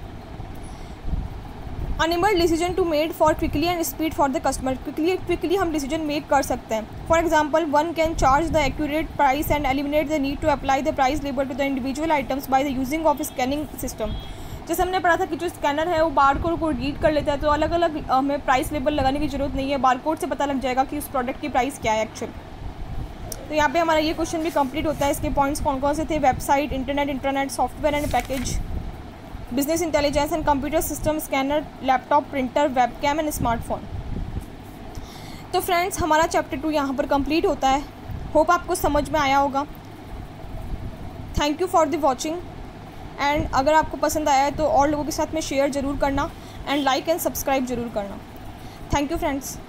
Enable decision to made for quickly and speed for the customer, quickly हम डिसीजन मेक कर सकते हैं। For example, one can charge the accurate price and eliminate the need to apply the price label to the individual items by the using of scanning system. जैसे हमने पढ़ा था कि जो स्कैनर है वो बारकोड को रीड कर लेता है, तो अलग अलग हमें प्राइस लेबल लगाने की ज़रूरत नहीं है, बारकोड से पता लग जाएगा कि उस प्रोडक्ट की प्राइस क्या है एक्चुअल। तो यहाँ पे हमारा ये क्वेश्चन भी कंप्लीट होता है। इसके पॉइंट्स कौन कौन से थे? Website, internet, internet, software and package, business intelligence and computer system, scanner, laptop, printer, webcam and smartphone. तो फ्रेंड्स, हमारा चैप्टर 2 यहाँ पर कंप्लीट होता है। होप आपको समझ में आया होगा। Thank you for the watching, and अगर आपको पसंद आया है तो और लोगों के साथ में शेयर ज़रूर करना, एंड लाइक एंड सब्सक्राइब ज़रूर करना। Thank you friends.